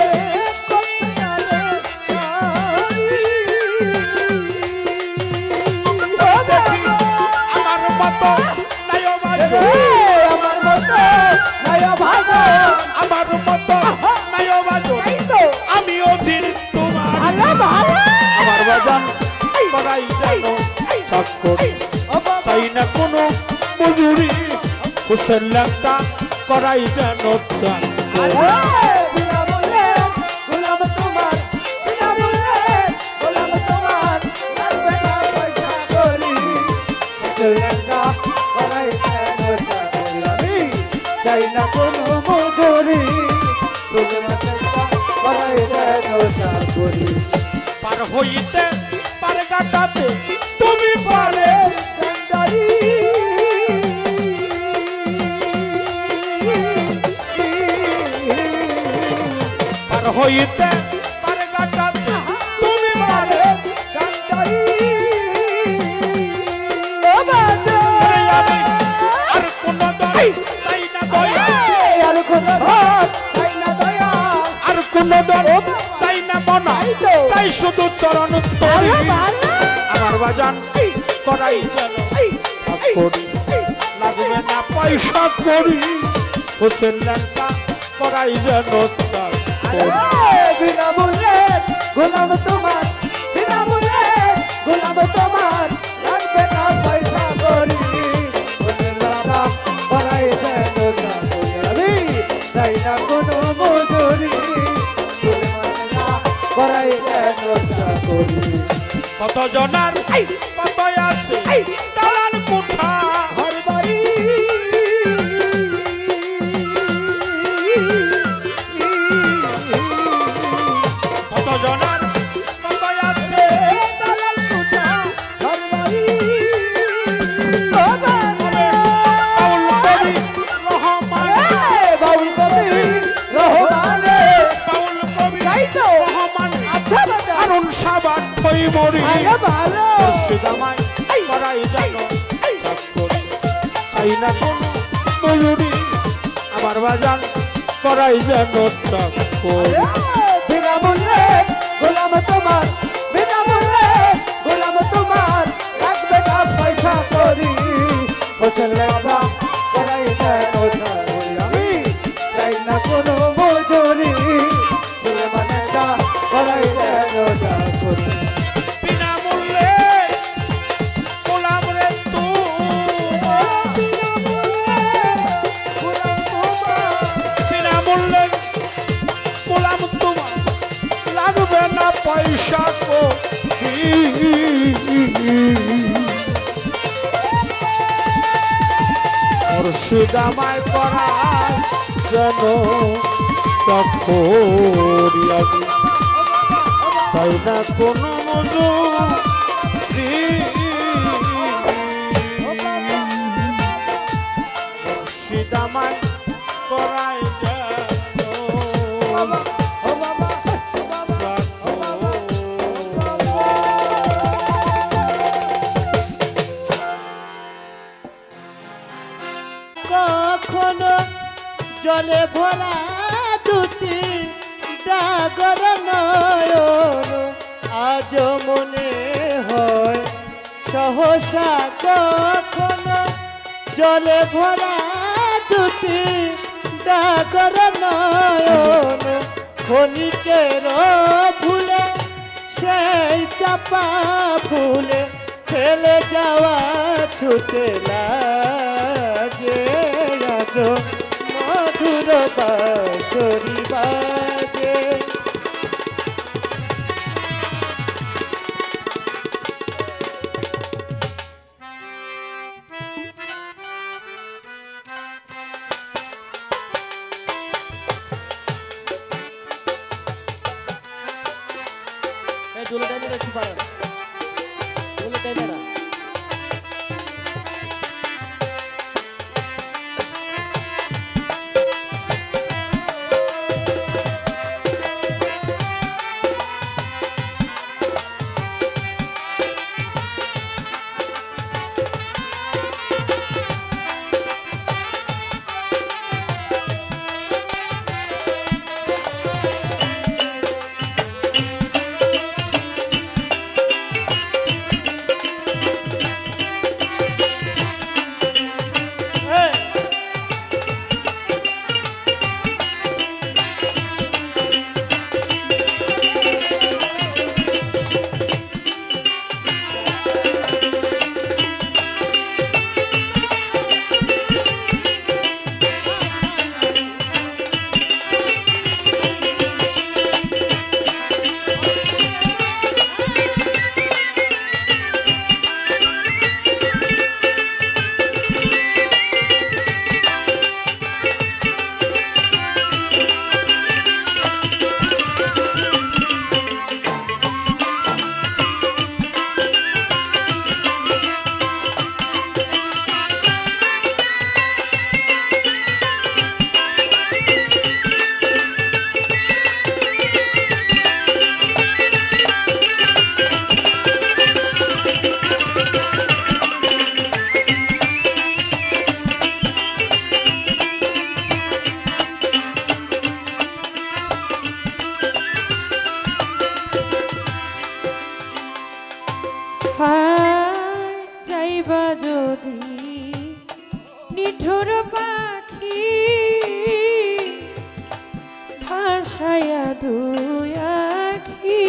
দেখি আমার মতো নাই বাজো আমার মতো নাই ভাগো, আমার মতো নাই বাজো আমি অধীর তোমার ভালো ভালো। আমার বাজান করাই যেন চাকরি। চাই না কোনো মজুরি হুসেন ল্যাংটা করাই যেন চাকরি। বিনা মূল্যে গোলাম তোমার, বিনা মূল্যে গোলাম তোমার, লাগবে না পয়সা করি। করাই যেন চাকরি আমি, চাই না কোনো মজুরি। করাই যেন চাকরি। পার হইতে পার কাটাতে তুমি পারে কান্ডারি পার হইতে পার কাটাতে তুমি পারে কান্ডারি ওরে আমি আর কোন দল চাই না দয়া আর কোনো ভাত চাই না দয়া। আর কোন দল চাই না মনা চাই শুধু চরণ তরি আমার বাজান করাই যেন চাকরি। লাগবে না পয়সা করি হোসেন ল্যাংটা করাই যেন চাকরি। বিনা মূল্যে গোলাম তোমার, বিনা মূল্যে গোলাম তোমার, লাগবে না পয়সা করি। করাই যেন চাকরি আমি, চাই না কোনো মজুরি। করাই যেন চাকরি। কত জনার কত আছে দালান কোঠা ঘর বাড়ি কত জনার কত আছে দালাল কোঠা ঘর বাড়ি। বাউল কবি রহমান বাউল কবি রহমানে বাউল কবি তাইতো। রহমান আচ্ছা বাজা আরুন সাবান থই মরি ভালো ভালো। মুর্শিদামাই করাই যেন চাকরি। চাই না কোনো মজুরি আমার বাজান করাই যেন চাকরি। বিনা বিনামূল্যে গোলাম তোমার বিনামূল্যে গোলাম তোমার লাগবে না পয়সা করি বসলে বাবা করাই দেন ওই আমি চাই না কোনো মজুরি বলে মানে না করাই দেন ওটা করি বিনামূল্যে গোলাম রে বিনামূল্যে গোলাম তোমার লাগবে না পয়সা কো মুর্শিদ আমায় করায় যেন চাকরি আমি তাই না কোনো মজুরি মুর্শিদ আমায় করায় যেন কখনো জলে ভরা দুটি ডাগর নয়ন আজ মনে হয় সহসা কখনো জলে ভরা দুটি ডাগর নয়ন ক্ষণিকের ফুলে সেই চাপা ফুলে ফেলে যাওয়া ছুটে লাগে আজ মধুর বাঁশরি বাজে এই দুলো টাইনে রাখতে পারেন দুলো টাইনে না যাইবা যদি নিঠুর পাখি ভাষায়া দুই আখি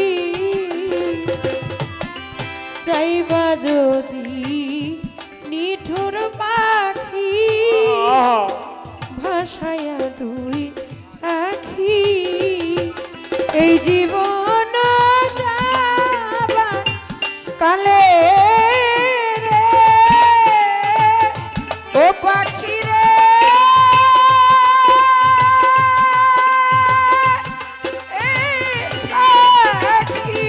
যাইবা যদি নিঠুর পাখি ভাষায়া দুই আখি এই জীবন যাবা কালে রে ও পাখি রে পাখি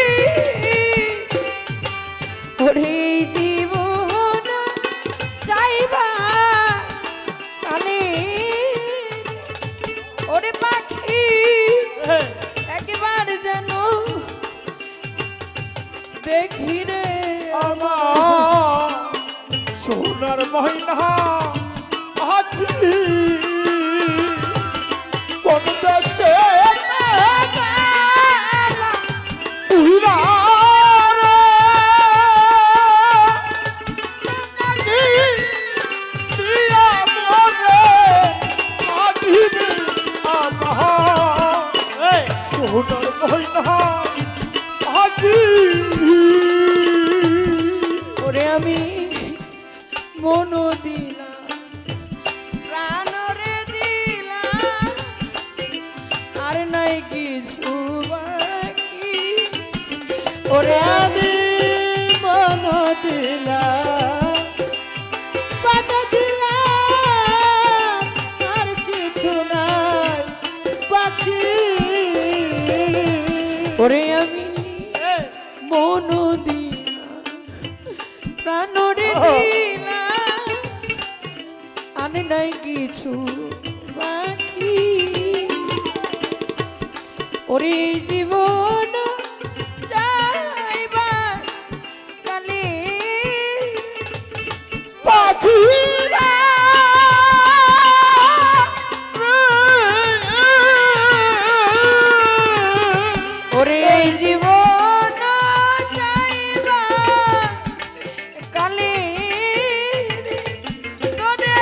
ওরে এই জীবন চাইবা কালে ওরে পাখি একবার যেন দেখি রে আমার সোনার মহিনা আজি কোন দেশে সোনার ময়না পাখি ওরে আমি মনো দিলাম প্রাণ রে দিলাম আর নাই কিছু বাকি ওরে আমি মন দিলাম পাতা দিলাম আর কিছু নাই বাকি ওরে আমি মনো দিলাম প্রাণ রে দিলাম আর নাই কিছু বাকি ওরে জীবন চাইবা কালে পাখিরা ওরে জীবন চাইবা কালে তোরে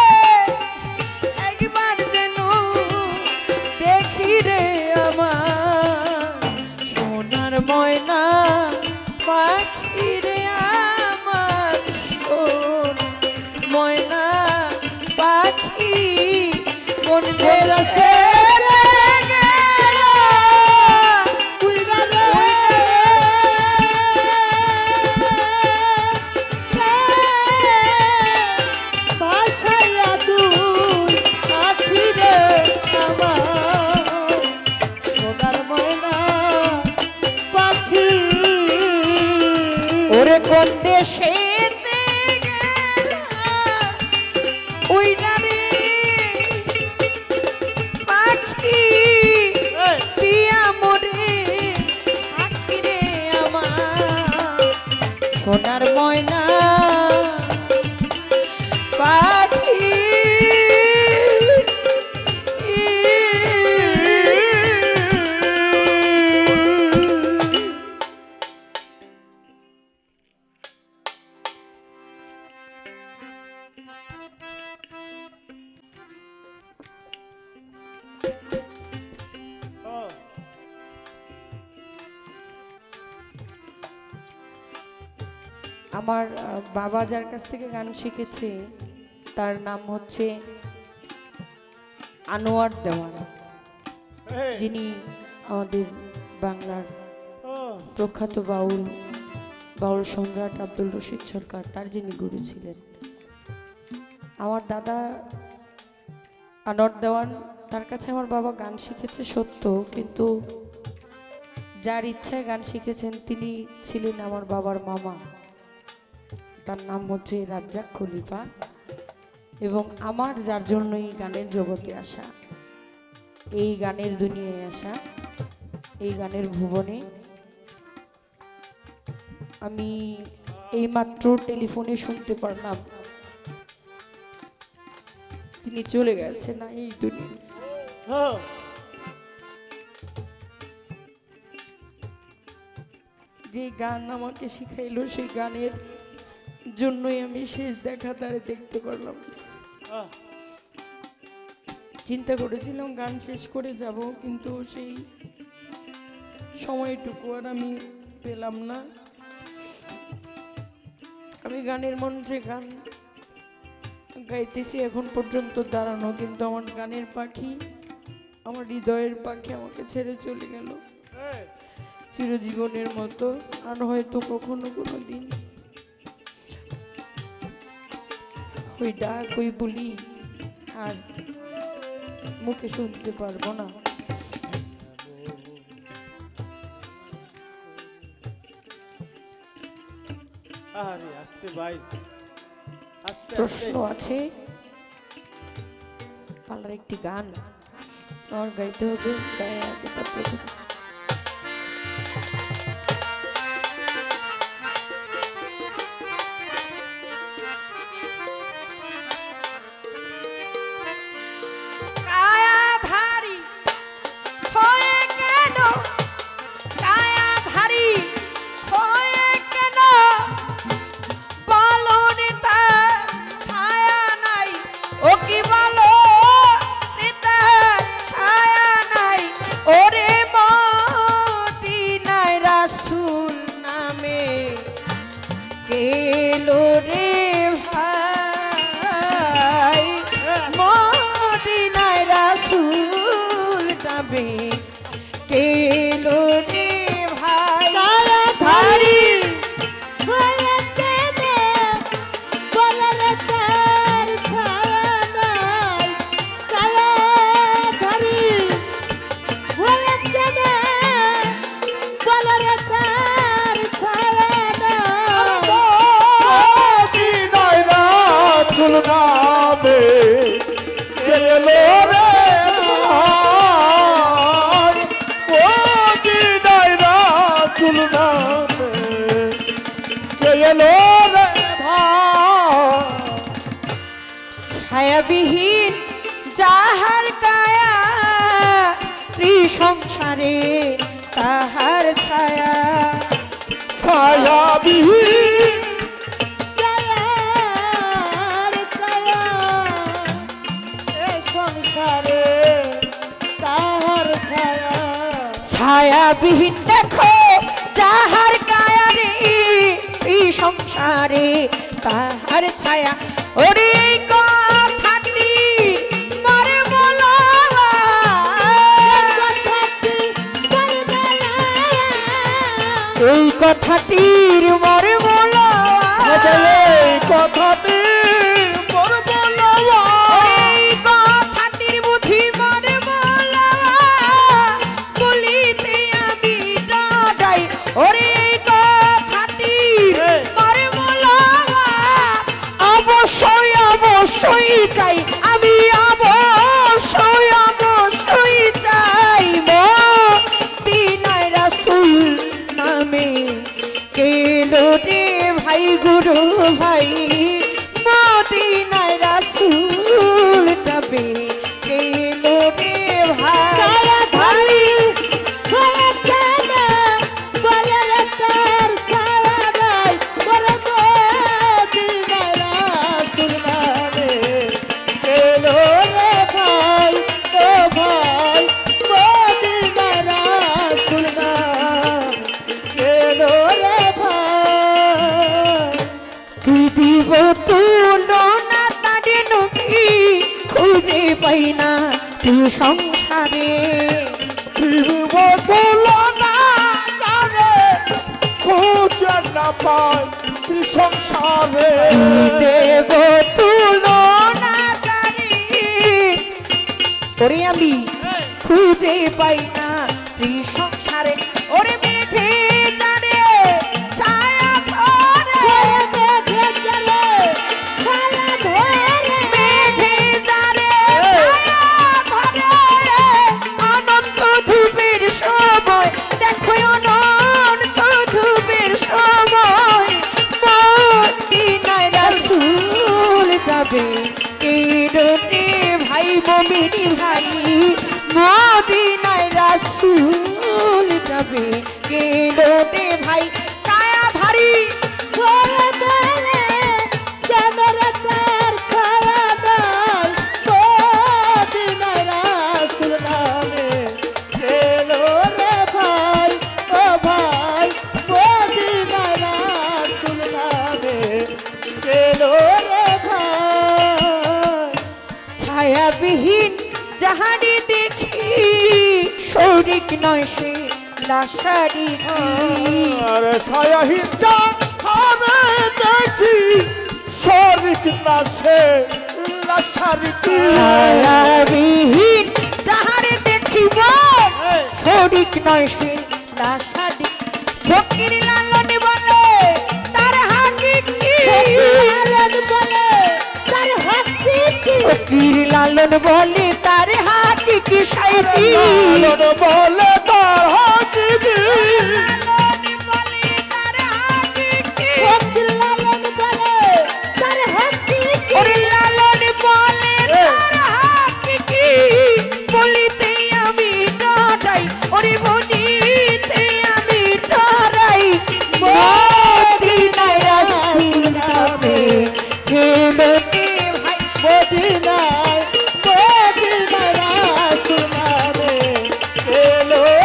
একবার যেন দেখি রে আমার সোনার ময়না পাখি রে আমার সোনার ময়না পাখি কোন দেশে রে গেল উইরা রে ভাষাইয়া তুই আখি রে আমার সোনার ময়না পাখি ওরে কোন দেশে ওই নারী পাখি দিয়া মরে থাকি রে আমার সোনার ময়না পাখি আমার আহ, বাবা যার কাছ থেকে গান শিখেছে তার নাম হচ্ছে আনোয়ার দেওয়ান, যিনি আমাদের বাংলার প্রখ্যাত বাউল বাউল সম্রাট আব্দুল রশিদ সরকার তার যিনি গুরু ছিলেন। আমার দাদা আনোয়ার দেওয়ান, তার কাছে আমার বাবা গান শিখেছে সত্য, কিন্তু যার ইচ্ছায় গান শিখেছেন তিনি ছিলেন আমার বাবার মামা। তার নাম হচ্ছে রাজ্জাক খলিফা, এবং আমার যার জন্য এই গানের জগতে আসা, এই গানের দুনিয়ায় আসা, এই গানের ভুবনে আমি এইমাত্র টেলিফোনে শুনতে পারলাম তিনি চলে গেছে না এই দুনিয়া। যে গান আমাকে শিখাইলো সেই গানের জন্যই আমি শেষ দেখা তারে দেখতে পারলাম। চিন্তা করেছিলাম গান শেষ করে যাব, কিন্তু সেই সময়টুকু আর আমি পেলাম না। আমি গানের মঞ্চে গান গাইতেছি এখন পর্যন্ত দাঁড়ানো, কিন্তু আমার গানের পাখি, আমার হৃদয়ের পাখি আমাকে ছেড়ে চলে গেল চিরজীবনের মতো। আর হয়তো কখনো কোনো দিন ওই ডাক ওই বলি আর মুখে শুনতে পারবো না। আরে আস্তে ভাই, আস্তে প্রশ্ন আছে, পালার একটি গান আমার গাইতে হবে, গায়ে আগে তারপরে ওরে মা কেলো রে ভাই ধারি নামে গেলো রে ভাই ও দিনাই রাতুল নামে গেলো রে ভাই ছায়াবিহীন যাহার কায়া ত্রিসংসারে তাহার ছায়া ছায়াবিহীন ছায়াবিহীন দেখো যাহার কায়া রে এই সংসারে তাহার ছায়া ওরে কথাটি মরে বলা এই কথাটির মরে বলা এই কথাটি মোর বলা এই কথাটির বুঝি মরে বলা বলিতে আমি ডাডাই ওরে এই কথাটির মরে বলা অবশ্যই অবশ্যই চাই আমি অবশ্যই অবশ্যই চাই মদিনার রাসূল নামে কেলো রে ভাই গুরু ভাই মদিনার রাসূল তবে কেলো রে ভাই ধারি দিব তুলনা তারে নবী খুঁজে পাই না তুই সংসারে দিব তুলনা তারে খুঁজে না পাই ত্রিসংসারে দেব তুলনা তারে ওরে আমি খুঁজে পাই না তুই সংসারে ওরে মেঘে জানে ছায়া ধরে মেঘে চলে ছায়া ধরে মেঘে জানে ছায়া ধরে অনন্ত ধূপের সময় দেখো অনন্ত ধূপের সময় মদিনার রাসূল যাবে কেলো রে ভাই মুমিনি ভাই মদিনার রাসূল যাবে কেলো রে ভাই কায়াধারী ছায়াবিহীন যাহারি দেখি শরিক নয় সে লাশারি আরে ছায়াহীন যাহারে দেখি শরিক না সে লাশারি ছায়াবিহীন যাহারে দেখিব শরিক নয় সে লাশারি ফকির লালন বলে তার হাকিকি লালন বলে তার হাকিকি ফকির লালন বলে তার হাকিকি সাইজি লালন বলে তার হাকিকি লালন বলে তার হাকিকি ফকির লালন বলে তার হাকিকি ওরে লালন বলে তার হাকিকি বলিতে আমি ডাটাই ওরে বলিতে আমি ডাটাই মদিনার রাসূল নামে কেলো রে ভাই মদিনায় মদিনায় রাসূল নামে গেলো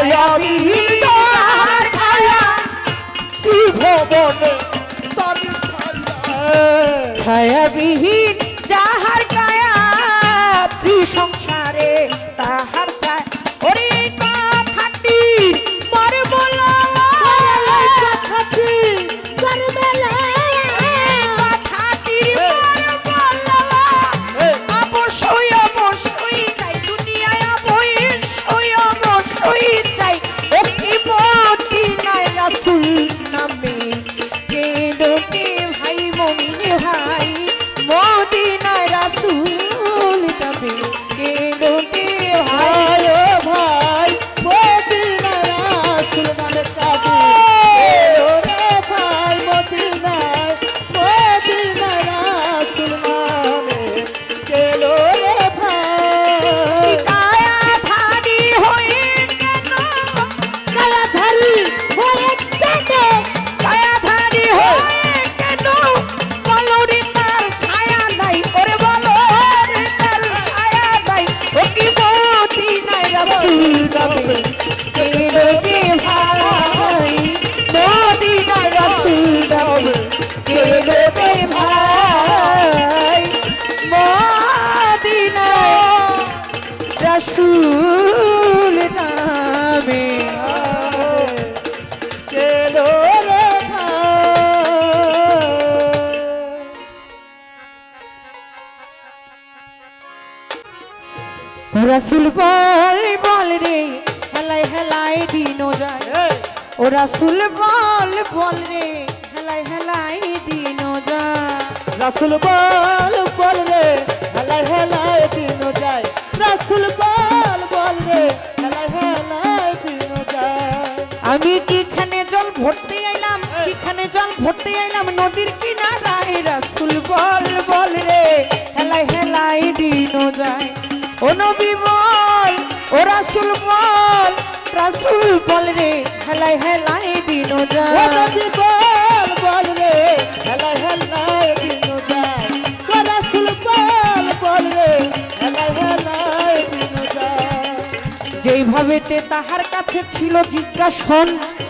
ছায়াবিহীন যাহার ছায়া ত্রিভুবনে তার ছায়া ছায়াবিহীন যাহার কায়া ত্রিসংসারে তাহার ছায়া ওরে কথাটি মরে বলা কথাটি করবেলা কথাটির মরে বলা অবশ্যই অবশ্যই চাই দুনিয়ায় অবশ্যই অবশ্যই চাই একটি মদিনায় রাসূল নামে কেঁদোকে ভাই মমিনে ভাই মদিনায় রাসূল নামে কেঁদোকে ভাই ভাই ও ভাই মদিনায় রাসূল নামে কাঁদে ওরে ভাই মদিনায় মদিনায় রাসূল নামে গেলো রে ভাই কায়া ধারি হয়ে কেন কালা ধারি হয়ে কেন কায়া ধারি হয়ে কেন বলো রে তার ছায়া নাই ওরে বলো রে তার ছায়া নাই ওকে মদিনায় রাসূল নামে কেঁদোকে ভাই মদিনায় রাসূল নামে কেঁদোকে ভাই মদিনায় রাসূল নামে গেলো রে ভাই রাসূল বল বল রে হেলাই হেলাই দিন যায় এই ও রাসূল বল বল রে হেলাই হেলাই দিন যায় রাসূল বল বল রে হেলাই হেলাই দিন যায় রাসূল বল বল রে হেলাই হেলাই দিন যায় আমি কিখানে জল ভরতে আইলাম কিখানে জল ভরতে আইলাম নদীর কিনারায় রাসূল বল বল রে হেলাই হেলাই দিন যায় ও নবী বল ও রাসূল বল রাসূল বল রে হেলাই হেলাই দিন ও যায় নবী বল বল রে হেলাই হেলাই দিন যায় ও রাসূল বল বল রে হেলাই হেলাই দিন যায় যেইভাবে তে তাহার কাছে ছিল জিজ্ঞাসন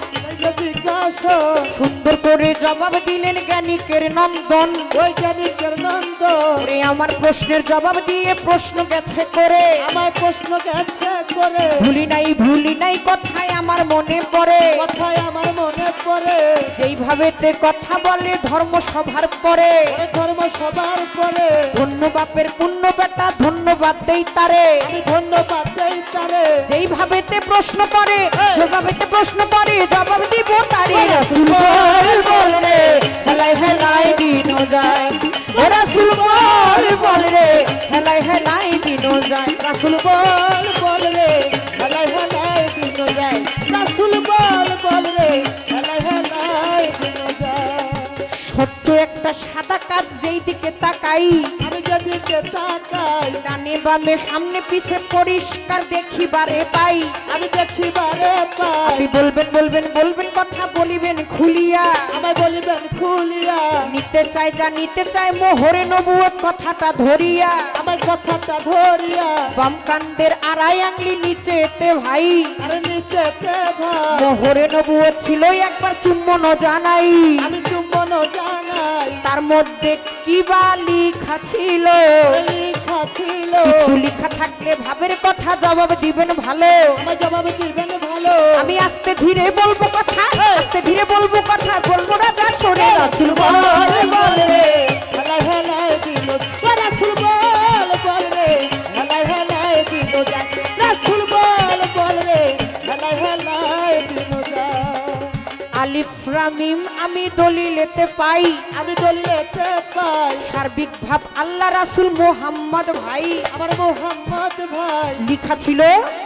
বিকাশ সুন্দর করে জবাব দিলেন জ্ঞানিকের নন্দন বৈজ্ঞানিকের নন্দ ওরে আমার প্রশ্নের জবাব দিয়ে প্রশ্ন গেছে করে আমার প্রশ্ন গেছে করে ভুলি নাই ভুলি নাই কথায় আমার মনে পড়ে কথায় আমার মনে পড়ে যেইভাবে তে কথা বলে ধর্ম সভার পরে ওরে ধর্ম সবার পরে ধন্য বাপের পুণ্য বেটা ধন্যবাদ দেই তারে আমি ধন্যবাদ দেই তারে যেইভাবে তে প্রশ্ন করে এই। যেভাবে তে প্রশ্ন করে জবাব দিব তারে রাসূল বল বল রে হেলাই হেলাই দিন যায় ও রাসূল বল বল রে হেলাই হেলাই দিন যায় রাসূল বল বল রে হেলাই হেলাই দিন যায় রাসূল বল বল রে হেলাই হেলাই দিন যায় সত্য একটা সাদা কাজ যেই দিকে তাকাই আমি যেদিকে তাকাই ডানে বামে সামনে পিছে পরিষ্কার দেখিবারে পাই আমি দেখিবারে পাই আপনি বলবেন বলবেন বলবেন কথা বলিবেন খুলিয়া আমায় বলিবেন খুলিয়া নিতে চাই যা নিতে চাই মোহরে নবুয়ত কথাটা ধরিয়া আমার কথাটা ধরিয়া বাম কান্দের আড়াই আংলি নিচেতে ভাই আরে নিচে তে ভাই মোহরে নবুয়ত ছিল একবার চুম্বন জানাই আমি চুম্বন জানাই তার মধ্যে কি বা লিখা ছিল লেখা ছিল কিছু লিখা থাকলে ভাবের কথা জবাব দিবেন ভালো আমার জবাব দিবেন ভালো আমি আস্তে ধীরে বলবো কথা আস্তে ধীরে বলবো কথা বলবো রাজা সরে রাসূল বল বল রে হেলাই হেলাই দিল ও রাসূল বল বল রে হেলাই হেলাই দিল যায় রাসূল বল বল রে হেলাই হেলাই দিল যায় আলিফ রা মিম আমি দলিলেতে পাই আমি দলিলেতে পাই সার্বিক ভাব আল্লাহ রাসূল মুহাম্মদ ভাই আমার মোহাম্মদ ভাই লেখা ছিল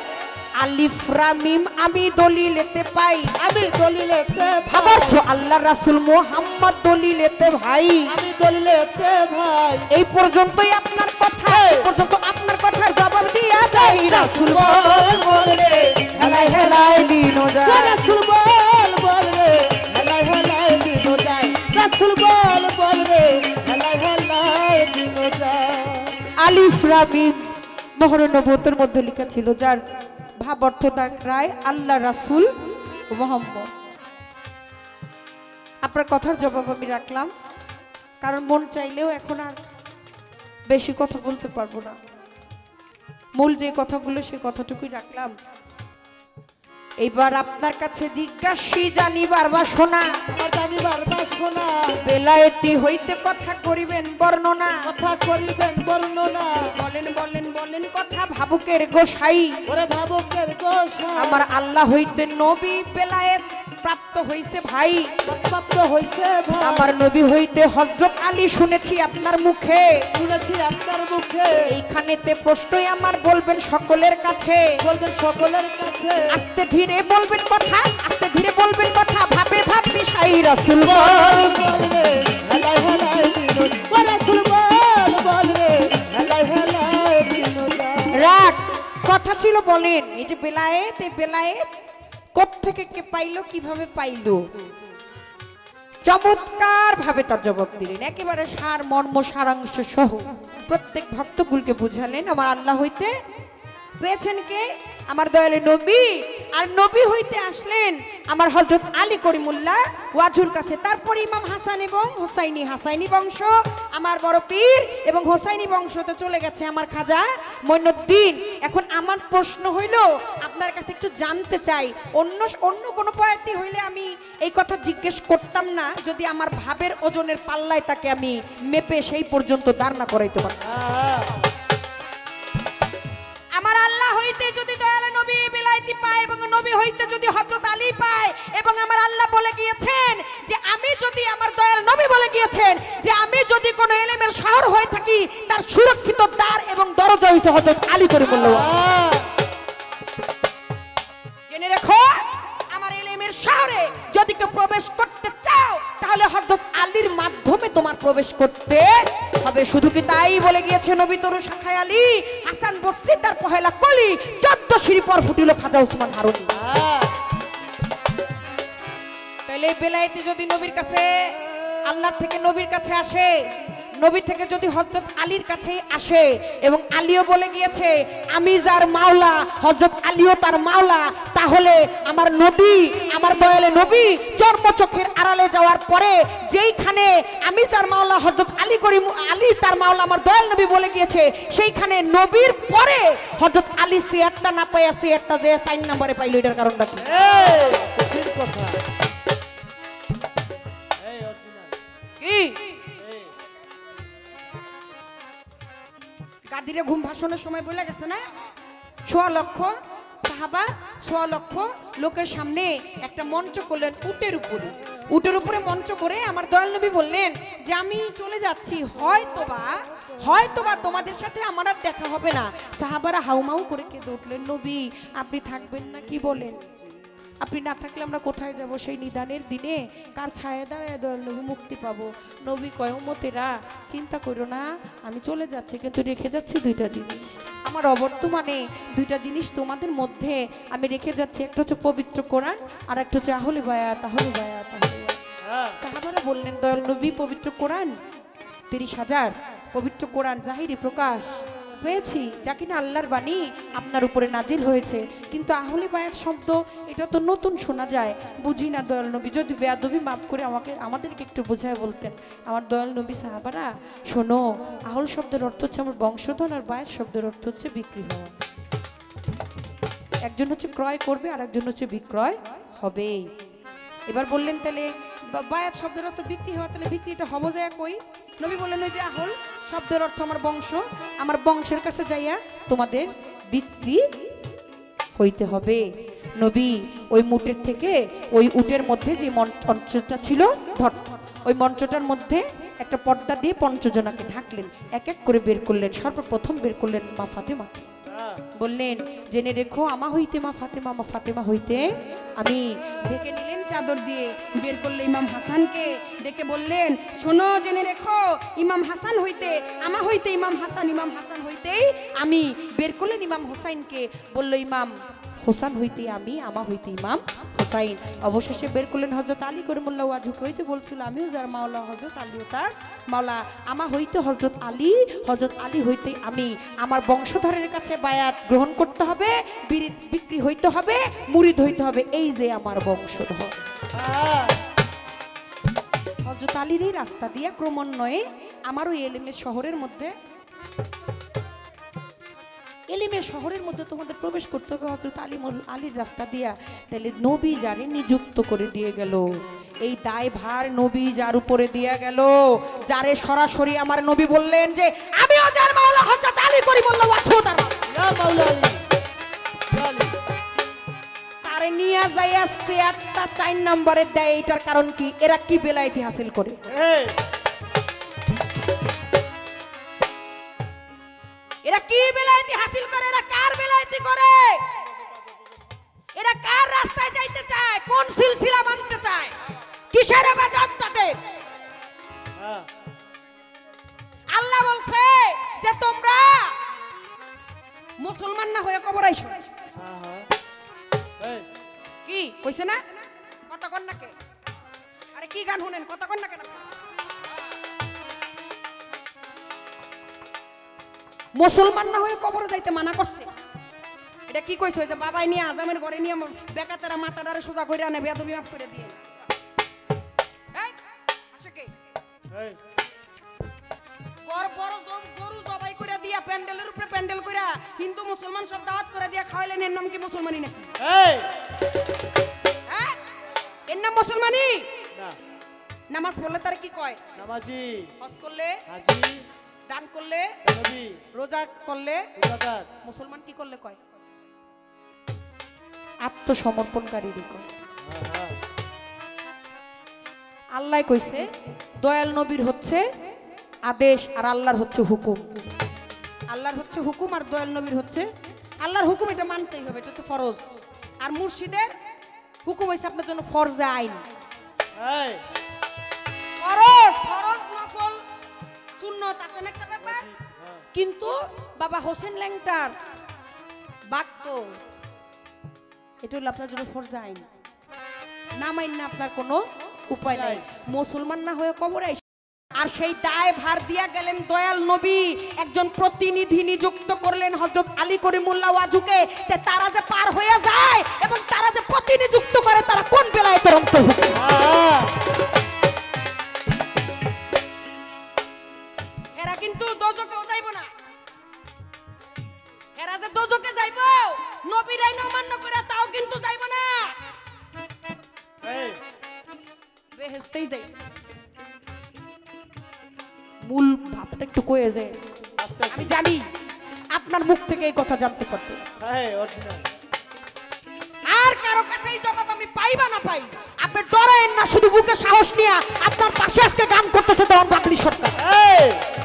আলিফ রা মিম আমি দলিলেতে পাই আমি দলিলেতে ভাবার্থ ভাই আল্লাহ রাসূল মুহাম্মদ দলিলেতে ভাই আমি দলিলেতে ভাই এই পর্যন্তই আপনার কথা এই পর্যন্ত আপনার কথার জবাব দিয়া যাই রাসূল বল বল রে হেলাই হেলাই দিন ও যায় রাসূল বল বল রে হেলাই হেলাই দিল যায় রাসূল বল বল রে হেলাই হেলাই দিল যায় আলিফ রা মিম মোহর নবুয়তের মধ্যে লেখা ছিল যার ভাব অর্থ দাঁড়ায় আল্লাহ রাসূল মুহাম্মদ। আপনার কথার জবাব আমি রাখলাম, কারণ মন চাইলেও এখন আর বেশি কথা বলতে পারবো না। মূল যে কথাগুলো সে কথাটুকুই রাখলাম। এইবার আপনার কাছে জিজ্ঞাসি জানিবার বাসনা, আমার জানিবার বাসনা, বেলায়েতি হইতে কথা করিবেন বর্ণনা। কথা করিবেন বর্ণনা, বলেন বলেন বলেন কথা ভাবুকের গোসাই। ওরে ভাবুকের গোসাই, আমার আল্লাহ হইতে নবী বেলায়েত প্রাপ্ত হইছে ভাই। প্রাপ্ত হইছে ভাই, আমার নবী হইতে হযরত আলী শুনেছি আপনার মুখে। শুনেছি আপনার মুখে। এইখানেতে প্রশ্নই আমার বলবেন সকলের কাছে, বলবেন সকলের কাছে। আস্তে ধীরে বলবেন কথা, আস্তে ধীরে বলবেন কথা, ভাবে ভাব মিশাই রাসূল বল বল। বল রে হেলাই হেলাই বিনোদ, ও রাসূল বল বল রে হেলাই হেলাই বিনোদ। রাখ কথা ছিল বলেন। এই যে বেলায়েত, এই বেলায়েত কোত্থেকে কে পাইলো, কিভাবে পাইলো, চমৎকার ভাবে তার জবাব দিলেন। একেবারে সার মর্ম সারাংশ সহ প্রত্যেক ভক্তকুলকে বুঝালেন আমার আল্লাহ হইতে পেয়েছেন কে, আমার দয়ালে নবী। আর নবী হইতে আসলেন আমার হযরত আলী করিমুল্লাহ ওয়াজুর কাছে। তারপর ইমাম হাসান এবং হোসাইনি, হাসাইনি বংশ আমার বড় পীর, এবং হোসাইনি বংশতে চলে গেছে আমার খাজা মঈনুদ্দিন। এখন আমার প্রশ্ন হইল আপনার কাছে একটু জানতে চাই, অন্য অন্য কোনো পয়াতি হইলে আমি এই কথা জিজ্ঞেস করতাম না, যদি আমার ভাবের ওজনের পাল্লায় তাকে আমি মেপে সেই পর্যন্ত দাঁড় না করাইতে পারতাম। আমার আল্লাহ হইতে যদি দয়াল নবী বিলাইতি পায়, এবং নবী হইতে যদি হযরত আলী পায়, এবং আমার আল্লাহ বলে গিয়েছেন যে আমি যদি, আমার দয়াল নবী বলে গিয়েছেন যে আমি যদি কোনো ইলমের শহর হয়ে থাকি, তার সুরক্ষিত দ্বার এবং দরজা হইছে হযরত আলী করিমুল্লাহ। জেনে রাখো, আমার ইলমের শহরে যদি কেউ প্রবেশ করতে চাও, তাহলে হযরত আলীর মাধ্যমে তোমার প্রবেশ করতে হবে। শুধু কি তাই বলে গিয়েছে নবী তরু শাখায় আলী, হাসান বসরি তার পহেলা কলি, চোদ্দ সিঁড়ি পর ফুটিল খাজা ওসমান হারুনি। তাহলে বেলায়েতে যদি নবীর কাছে, আল্লাহ থেকে নবীর কাছে আসে, নবী থেকে যদি হযরত আলীর কাছে আসে, এবং আলীও বলে গিয়েছে আমি যার মাওলা, হযরত আলীও তার মাওলা, তাহলে আমার নবী, আমার দয়ালে নবী চর্মচক্ষের আড়ালে যাওয়ার পরে যেইখানে আমি যার মাওলা হযরত আলী করিম আলী তার মাওলা আমার দয়াল নবী বলে গিয়েছে, সেইখানে নবীর পরে হযরত আলী সিয়ারটা না পায়, সিয়ারটা যে সাইন নম্বরে পাইল, এটার কারণটা কি? এই ঠিক কথা, এই অরিজিনাল কি কাদিরে ঘুম ভাষণের সময় বলে গেছে না, সোয়া লক্ষ সাহাবা, সোয়া লক্ষ লোকের সামনে একটা মঞ্চ করলেন উটের উপরে। উটের উপরে মঞ্চ করে আমার দয়াল নবী বললেন যে আমি চলে যাচ্ছি, হয়তোবা হয়তোবা তোমাদের সাথে আমার আর দেখা হবে না। সাহাবারা হাউমাউ করে কেঁদে উঠলেন, নবী আপনি থাকবেন না, কি বলেন? আপনি না থাকলে আমরা কোথায় যাব? সেই নিদানের দিনে কার ছায়া দাঁড়ায় দয়াল নবী মুক্তি পাবো? নবী কয় উম্মতেরা চিন্তা করো না, আমি চলে যাচ্ছি, কিন্তু রেখে যাচ্ছি দুইটা জিনিস। আমার অবর্তমানে দুইটা জিনিস তোমাদের মধ্যে আমি রেখে যাচ্ছি, একটা হচ্ছে পবিত্র কোরআন, আর একটা হচ্ছে আহলে বায়াত, আহলে বায়াত, আহলে বায়াত। সাহাবারা বললেন দয়াল নবী পবিত্র কোরআন তিরিশ হাজার পবিত্র কোরআন জাহিরি প্রকাশ পেয়েছি, যা কিনা আল্লাহর বাণী আপনার উপরে নাজিল হয়েছে, কিন্তু আহলে বায়াত শব্দ এটা তো নতুন শোনা যায়, বুঝি না দয়াল নবী, যদি বেয়াদবি মাফ করে আমাকে আমাদেরকে একটু বোঝায় বলতেন। আমার দয়াল নবী সাহাবারা শোনো, আহল শব্দের অর্থ হচ্ছে আমার বংশধন, আর বায়াত শব্দের অর্থ হচ্ছে বিক্রি হওয়া। একজন হচ্ছে ক্রয় করবে আর একজন হচ্ছে বিক্রয় হবে। এবার বললেন তাহলে বায়াত শব্দের অর্থ বিক্রি হওয়া, তাহলে বিক্রিটা হবো যায় কই? নবী বললেন ওই যে আহল শব্দের অর্থ আমার বংশ, আমার বংশের কাছে যাইয়া তোমাদের বিক্রি হইতে হবে। নবী ওই মুটের থেকে ওই উটের মধ্যে যে মঞ্চটা ছিল, ওই মঞ্চটার মধ্যে একটা পর্দা দিয়ে পঞ্চজনাকে ঢাকলেন, এক এক করে বের করলেন। সর্বপ্রথম বের করলেন মা ফাতেমা, বললেন জেনে রেখো আমা হইতে মা ফাতেমা, মা ফাতেমা হইতে আমি। ডেকে নিলেন চাদর দিয়ে, বের করলে ইমাম হাসানকে, ডেকে বললেন শোনো জেনে রেখো ইমাম হাসান হইতে আমা হইতে ইমাম হাসান, ইমাম হাসান হইতেই আমি। বের করলেন ইমাম হোসাইনকে, বলল ইমাম হোসান হইতে আমি, আমা হইতে ইমাম হোসাইন। অবশেষে বের করলেন হযরত আলী করিমুল্লাহ ওয়াজহুকে, ওই যে বলছিল আমিও যার মাওলা হযরত আলীও তার মাওলা, আমা হইতে হযরত আলী, হযরত আলী হইতে আমি। আমার বংশধরের কাছে বায়াত গ্রহণ করতে হবে, বিক্রি হবে, মুরিদ হইতে হবে, এই যে আমার বংশধর। হ্যাঁ, হযরত আলীর এই রাস্তা দিয়ে ক্রমান্বয়ে আমার ওই এলেমের শহরের মধ্যে এলিমের শহরের মধ্যে তোমাদের প্রবেশ করতে হবে হযরত আলী আলীর রাস্তা দিয়া। তাহলে নবী যারে নিযুক্ত করে দিয়ে গেল, এই দায়ভার নবী যার উপরে দিয়ে গেল, যারে সরাসরি আমার নবী বললেন যে আমিও যার মাওলা হযরত আলী করি, বলল ওয়াজহু তার ইয়া মাওলা আলী, ইয়া আলী। তারে নিয়ে যাইয়া চেয়ারটা চার নম্বরে দেয়। এটার কারণ কি? এরা কি বেলায়েতি হাসিল করে? এই, এরা কি বেলায়েতি হাসিল করে? এরা কার বেলায়েতি করে? এরা কার রাস্তায় যাইতে চায়? কোন সিলসিলা মানতে চায়? কিসের ইবাদত তাদের? হ্যাঁ, আল্লাহ বলছে যে তোমরা মুসলমান না হয়ে কবর আইছো। হ্যাঁ, হ্যাঁ। এই, কি কইছে না? কথা কন না কে? আরে কি গান শুনেন? কথা কন না কেন? মুসলমান না হয়ে কবরে যাইতে মানা করছে। এটা কি কইছে? যে বাবাই নিয়ে আজামের ঘরে নিয়ে বেকাতেরা মাথাটারে সোজা করে আনে, বেয়াদবি মাফ করে দিয়ে। এই আসে কে? এই, বড় বড় জব গরু জবাই করে দিয়া প্যান্ডেলের উপরে প্যান্ডেল কইরা হিন্দু মুসলমান সব দাওয়াত করে দিয়া খাওয়াইলেন, এর নাম কি মুসলমানি নাকি? এই, হ্যাঁ, এর নাম মুসলমানি? না, নামাজ পড়লে তার কি কয়? নামাজি, হজ করলে, হাজি, দান করলে, নবী, রোজা করলে, রোজাদার। মুসলমান কি করলে কয়? আত্মসমর্পণকারী কয়। হ্যাঁ, হ্যাঁ। আল্লাহ কইছে দয়াল নবীর হচ্ছে আদেশ আর আল্লাহর হচ্ছে হুকুম। আল্লাহর হচ্ছে হুকুম আর দয়াল নবীর হচ্ছে আল্লাহর হুকুম, এটা মানতেই হবে, এটা হচ্ছে ফরজ। আর মুর্শিদের হুকুম হইছে আপনার জন্য ফরজে আইন। এই, ফরজ ফরজ নফল সুন্নত আছে না একটা ব্যাপার। হ্যাঁ, কিন্তু বাবা হোসেন ল্যাংটার বাক্য এটা হলো আপনার জন্য ফরজে আইন, না মাইন না আপনার কোনো উপায় নাই। মুসলমান না হয়ে কবরে আইস। আর সেই দায় ভার দিয়া গেলেন দয়াল নবী, একজন প্রতিনিধি নিযুক্ত করলেন হযরত আলী করিমুল্লাহ ওয়াজুকে, যে তারা যে পার হয়ে যায় এবং তারা যে প্রতিনিযুক্ত করে তারা কোন বেলায়েতের অন্তর্ভুক্ত। হ্যাঁ। এরা কিন্তু দোজকেও যাইব না। এরা যে দোজকে যাইব, নবীর আইন অমান্য করে তাও কিন্তু যাইব না, এই, বেহেশতেই যাই। মূল ভাবটা একটু কয়ে যায়, আপনি আমি জানি আপনার মুখ থেকে এই কথা জানতে পারতে। হ্যাঁ, অরিজিনাল। আর কারো কাছে এই জবাব আমি পাইবা না পাই, আপনি ডরেন না, শুধু বুকে সাহস নিয়ে আপনার পাশে আজকে গান করতেছে তখন বাবলি সরকার। এই,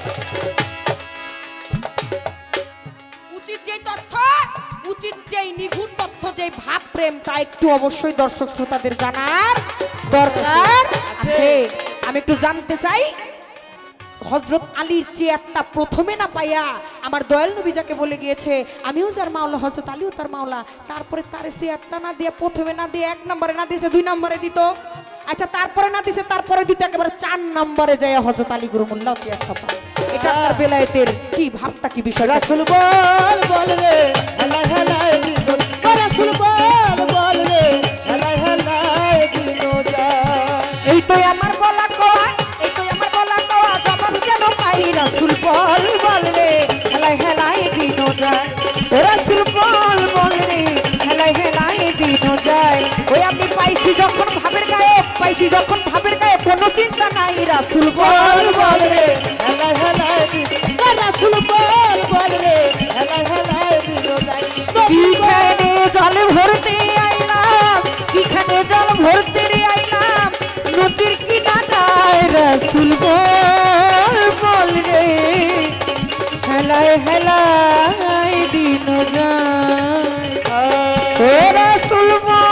উচিত যেই তথ্য, উচিত যেই নিখুঁত তথ্য, যেই ভাব প্রেম, তা একটু অবশ্যই দর্শক শ্রোতাদের জানার দরকার আছে। আমি একটু জানতে চাই হযরত আলীর চেয়ারটা প্রথমে না পাইয়া আমার দয়াল নবী যাকে বলে গিয়েছে আমিও যার মাওলা হযরত আলীও তার মাওলা, তারপরে তার চেয়ারটা না দিয়ে, প্রথমে না দিয়ে এক নম্বরে না দিয়েছে দুই নম্বরে দিত, আচ্ছা তারপরে না দিছে তারপরে দিতে একেবারে চার নম্বরে যায় হযরত আলী করিমুল্লাহ চেয়ারটা পায়। এটা আপনার বেলায়েতের কি ভাবটা, কি বিষয়? রাসূল বল বল রে, হেলাই হেলাই দিন, ও রাসূল বল বল রে, হেলাই হেলাই দিন যায়। এই তো আমার বলা কওয়া, এই তো আমার বলা কওয়া, জবাব কেন পাই? রাসূল বল বল রে, হেলাই হেলাই দিন যায়, ও রাসূল বল বল রে, হেলাই হেলাই দিন যায়। ওই আমি পাইছি যখন ভাবের গায়ে, পাইছি যখন ভাবের গায়ে, কোনো চিন্তা নাই। রাসূল বল বল রে, হেলাই হেলাই দিন, ও রাসূল বল বল রে, হেলাই হেলাই দিন যায়। কিখানে জল ভরতে আইলাম, কিখানে জল ভরতে রে আইলাম, নদীর কিনারায়। রাসূল বল বল রে, হেলায় হেলায় দিন যায়, ও রাসূল বল,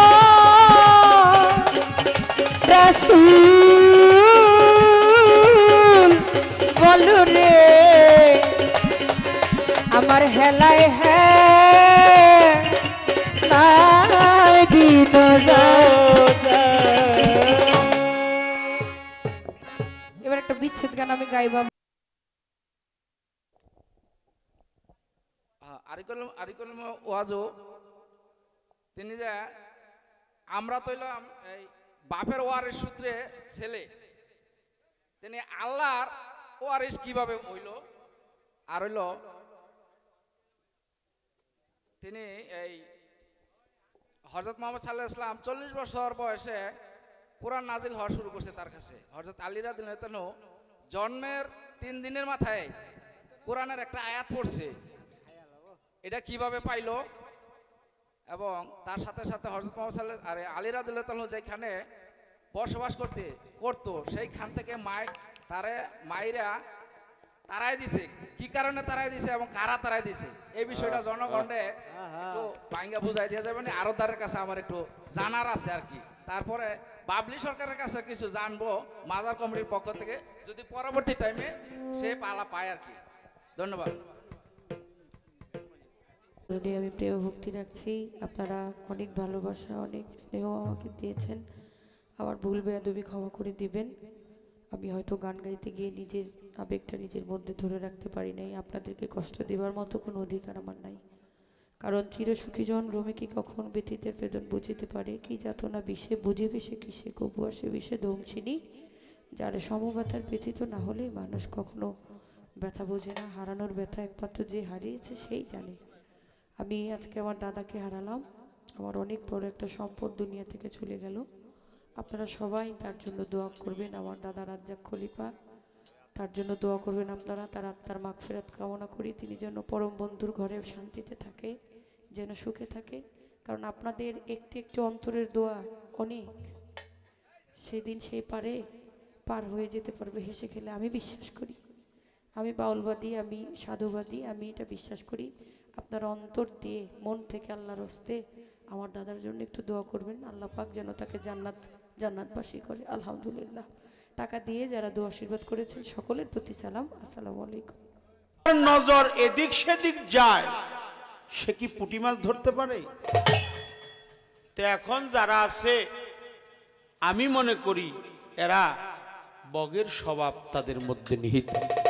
রাসূল বল রে, আমার হেলায় হেলায় দিন যায়। এবার একটা বিচ্ছেদ গান আমি গাইবা। আরিকলম আরিকলম ওয়াজও তিনি যে আমরা তৈলাম এই বাপের ওয়ারিস সূত্রে ছেলে, তিনি আল্লাহর ওয়ারিস কিভাবে হইল আর হইল তিনি এই হযরত মুহাম্মদ সাল্লাল্লাহু আলাইহি ওয়াসাল্লাম চল্লিশ বছর বয়সে কোরআন নাজিল হওয়া শুরু করছে তার কাছে। হযরত আলী রাদিয়াল্লাহু তাআলা জন্মের তিন দিনের মাথায় কোরআনের একটা আয়াত পড়ছে, এটা কিভাবে পাইলো এবং তার সাথে সাথে হযরত মুহাম্মদ সাল্লাল্লাহু আরে আলী রাদিয়াল্লাহু তাআলা যেখানে বসবাস করতে করতো সেইখান থেকে মাই তারে মাইরা তারাই দিছে, কি কারণে তারাই দিছে এবং কারা তারাই দিছে এই বিষয়টা জনগণে একটু ভাঙ্গা বুঝাই দিয়ে যাবে না। আরো তার কাছে আমার একটু জানার আছে আর কি। তারপরে বাবলি সরকারের কাছে কিছু জানবো মাজার কমিটির পক্ষ থেকে, যদি পরবর্তী টাইমে সে পালা পায় আর কি। ধন্যবাদ। যদি আমি প্রিয় ভক্তি রাখছি, আপনারা অনেক ভালোবাসা অনেক স্নেহ আমাকে দিয়েছেন, আমার ভুল বেয়াদবি ক্ষমা করে দিবেন। আমি হয়তো গান গাইতে গিয়ে নিজের আবেগটা নিজের মধ্যে ধরে রাখতে পারি নাই, আপনাদেরকে কষ্ট দেওয়ার মতো কোনো অধিকার আমার নাই। কারণ চিরসুখী জন রোমে কি কখন ব্যতীতের বেদন বুঝিতে পারে, কি যাতনা বিষে বুঝিবে সে কিসে, কবু আসে বিষে দম চিনি, যার সমব্যথার ব্যতীত না হলে মানুষ কখনো ব্যথা বোঝে না। হারানোর ব্যথা একমাত্র যে হারিয়েছে সেই জানে। আমি আজকে আমার দাদাকে হারালাম, আমার অনেক বড় একটা সম্পদ দুনিয়া থেকে চলে গেল। আপনারা সবাই তার জন্য দোয়া করবেন, আমার দাদা রাজ্জাক খলিফা, তার জন্য দোয়া করবেন আপনারা। তার আত্মার মাগফিরাত কামনা করি, তিনি যেন পরম বন্ধুর ঘরে শান্তিতে থাকে, যেন সুখে থাকে। কারণ আপনাদের একটি একটি অন্তরের দোয়া অনেক, সেদিন সে পারে পার হয়ে যেতে পারবে হেসে খেলে, আমি বিশ্বাস করি। আমি বাউলবাদী, আমি সাধুবাদী, আমি এটা বিশ্বাস করি। আপনার অন্তর দিয়ে মন থেকে আল্লাহর হস্তে আমার দাদার জন্য একটু দোয়া করবেন, আল্লাহ পাক যেন তাকে জান্নাত জান্নাতবাসী করে। আলহামদুলিল্লাহ। টাকা দিয়ে যারা দোয়া আশীর্বাদ করেছেন সকলের প্রতি সালাম, আসসালামু আলাইকুম। নজর এদিক সেদিক যায়, সে কি পুঁটি মাছ ধরতে পারে? তো এখন যারা আছে আমি মনে করি এরা বগের স্বভাব তাদের মধ্যে নিহিত।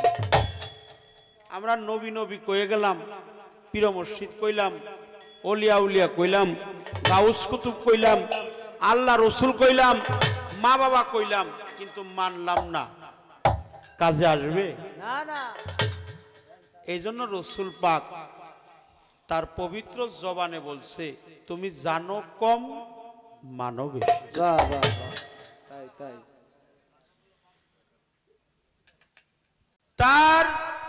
আমরা নবী নবী কয়ে গেলাম, পীর মুর্শিদ কইলাম, ওলিয়া উলিয়া কইলাম, গাউস কুতুব কইলাম, আল্লাহ রসুল কইলাম, মা বাবা কইলাম, কিন্তু মানলাম না, কাজে আসবে না না। এই জন্য রসুল পাক তার পবিত্র জবানে বলছে, তুমি জানো কম মানো বেশি। বাহ বাহ বাহ, তাই তাই। তার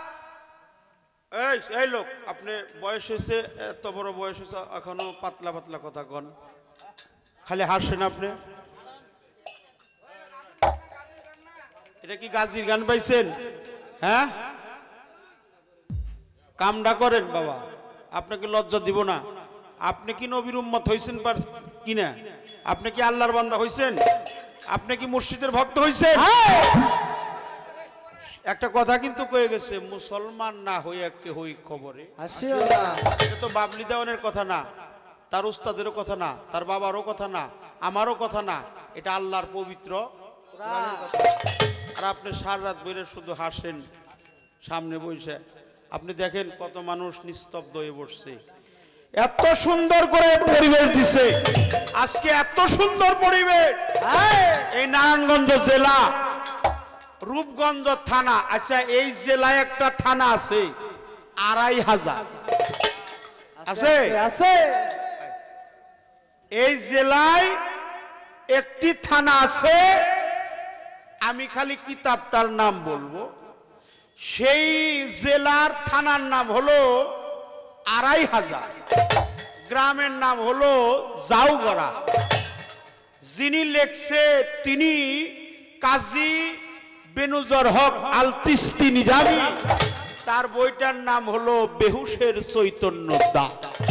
এই এই লোক, আপনি বয়স হয়েছে, এত বড় বয়স হয়েছে, এখনো পাতলা পাতলা কথা কন, খালি হাসেন আপনি। এটা কি গাজির গান পাইছেন? হ্যাঁ, কামডা করেন বাবা, আপনাকে লজ্জা দিব না। আপনি কি নবীর উম্মত হইছেন কিনা? আপনি কি আল্লাহর বান্দা হইছেন? আপনি কি মুর্শিদের ভক্ত হইছেন? একটা কথা কিন্তু কয়ে গেছে, মুসলমান না হইয়া কে হই খবরে। এটা তো বাবলি দেওয়ানের কথা না, তার উস্তাদেরও কথা না, তার বাবারও কথা না, আমারও কথা না, এটা আল্লাহর পবিত্র কোরআনের কথা। আর আপনি সারা রাত বইরে শুধু হাসেন সামনে বসে। আপনি দেখেন কত মানুষ নিস্তব্ধ হয়ে বসছে, এত সুন্দর করে পরিবেশ দিছে আজকে, এত সুন্দর পরিবেশ। এই নারায়ণগঞ্জ জেলা রূপগঞ্জ থানা, আচ্ছা এই জেলায় একটা থানা আছে আড়াই হাজার আছে আছে। এই জেলায় একটি থানা আছে, আমি খালি কিতাবটার নাম বলবো, সেই জেলার থানার নাম হলো আড়াই হাজার, গ্রামের নাম হলো জাউগড়া। যিনি লেখছে তিনি কাজী বেনুজর হক আল তিস্তি নিজামী, তার বইটার নাম হলো বেহুশের চৈতন্য দা।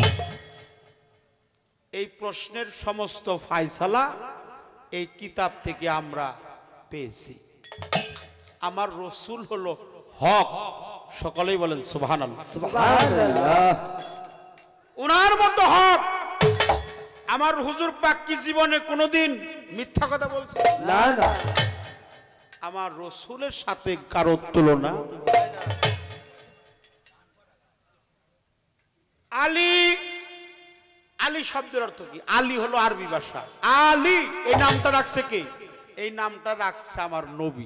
এই প্রশ্নের সমস্ত ফায়সালা এই কিতাব থেকে আমরা পেয়েছি। আমার রসুল হলো হক, সকলেই বলেন সুবহানাল্লাহ। সুবহানাল্লাহ। উনার মতো হক আমার হুজুর পাক কি জীবনে কোনোদিন মিথ্যা কথা বলছে? না না। আমার রসুলের সাথে কারো তুলনা। আলী আলী শব্দের অর্থ কি? আলী হলো আরবি ভাষা। আলী এই নামটা রাখছে কে? এই নামটা রাখছে আমার নবী।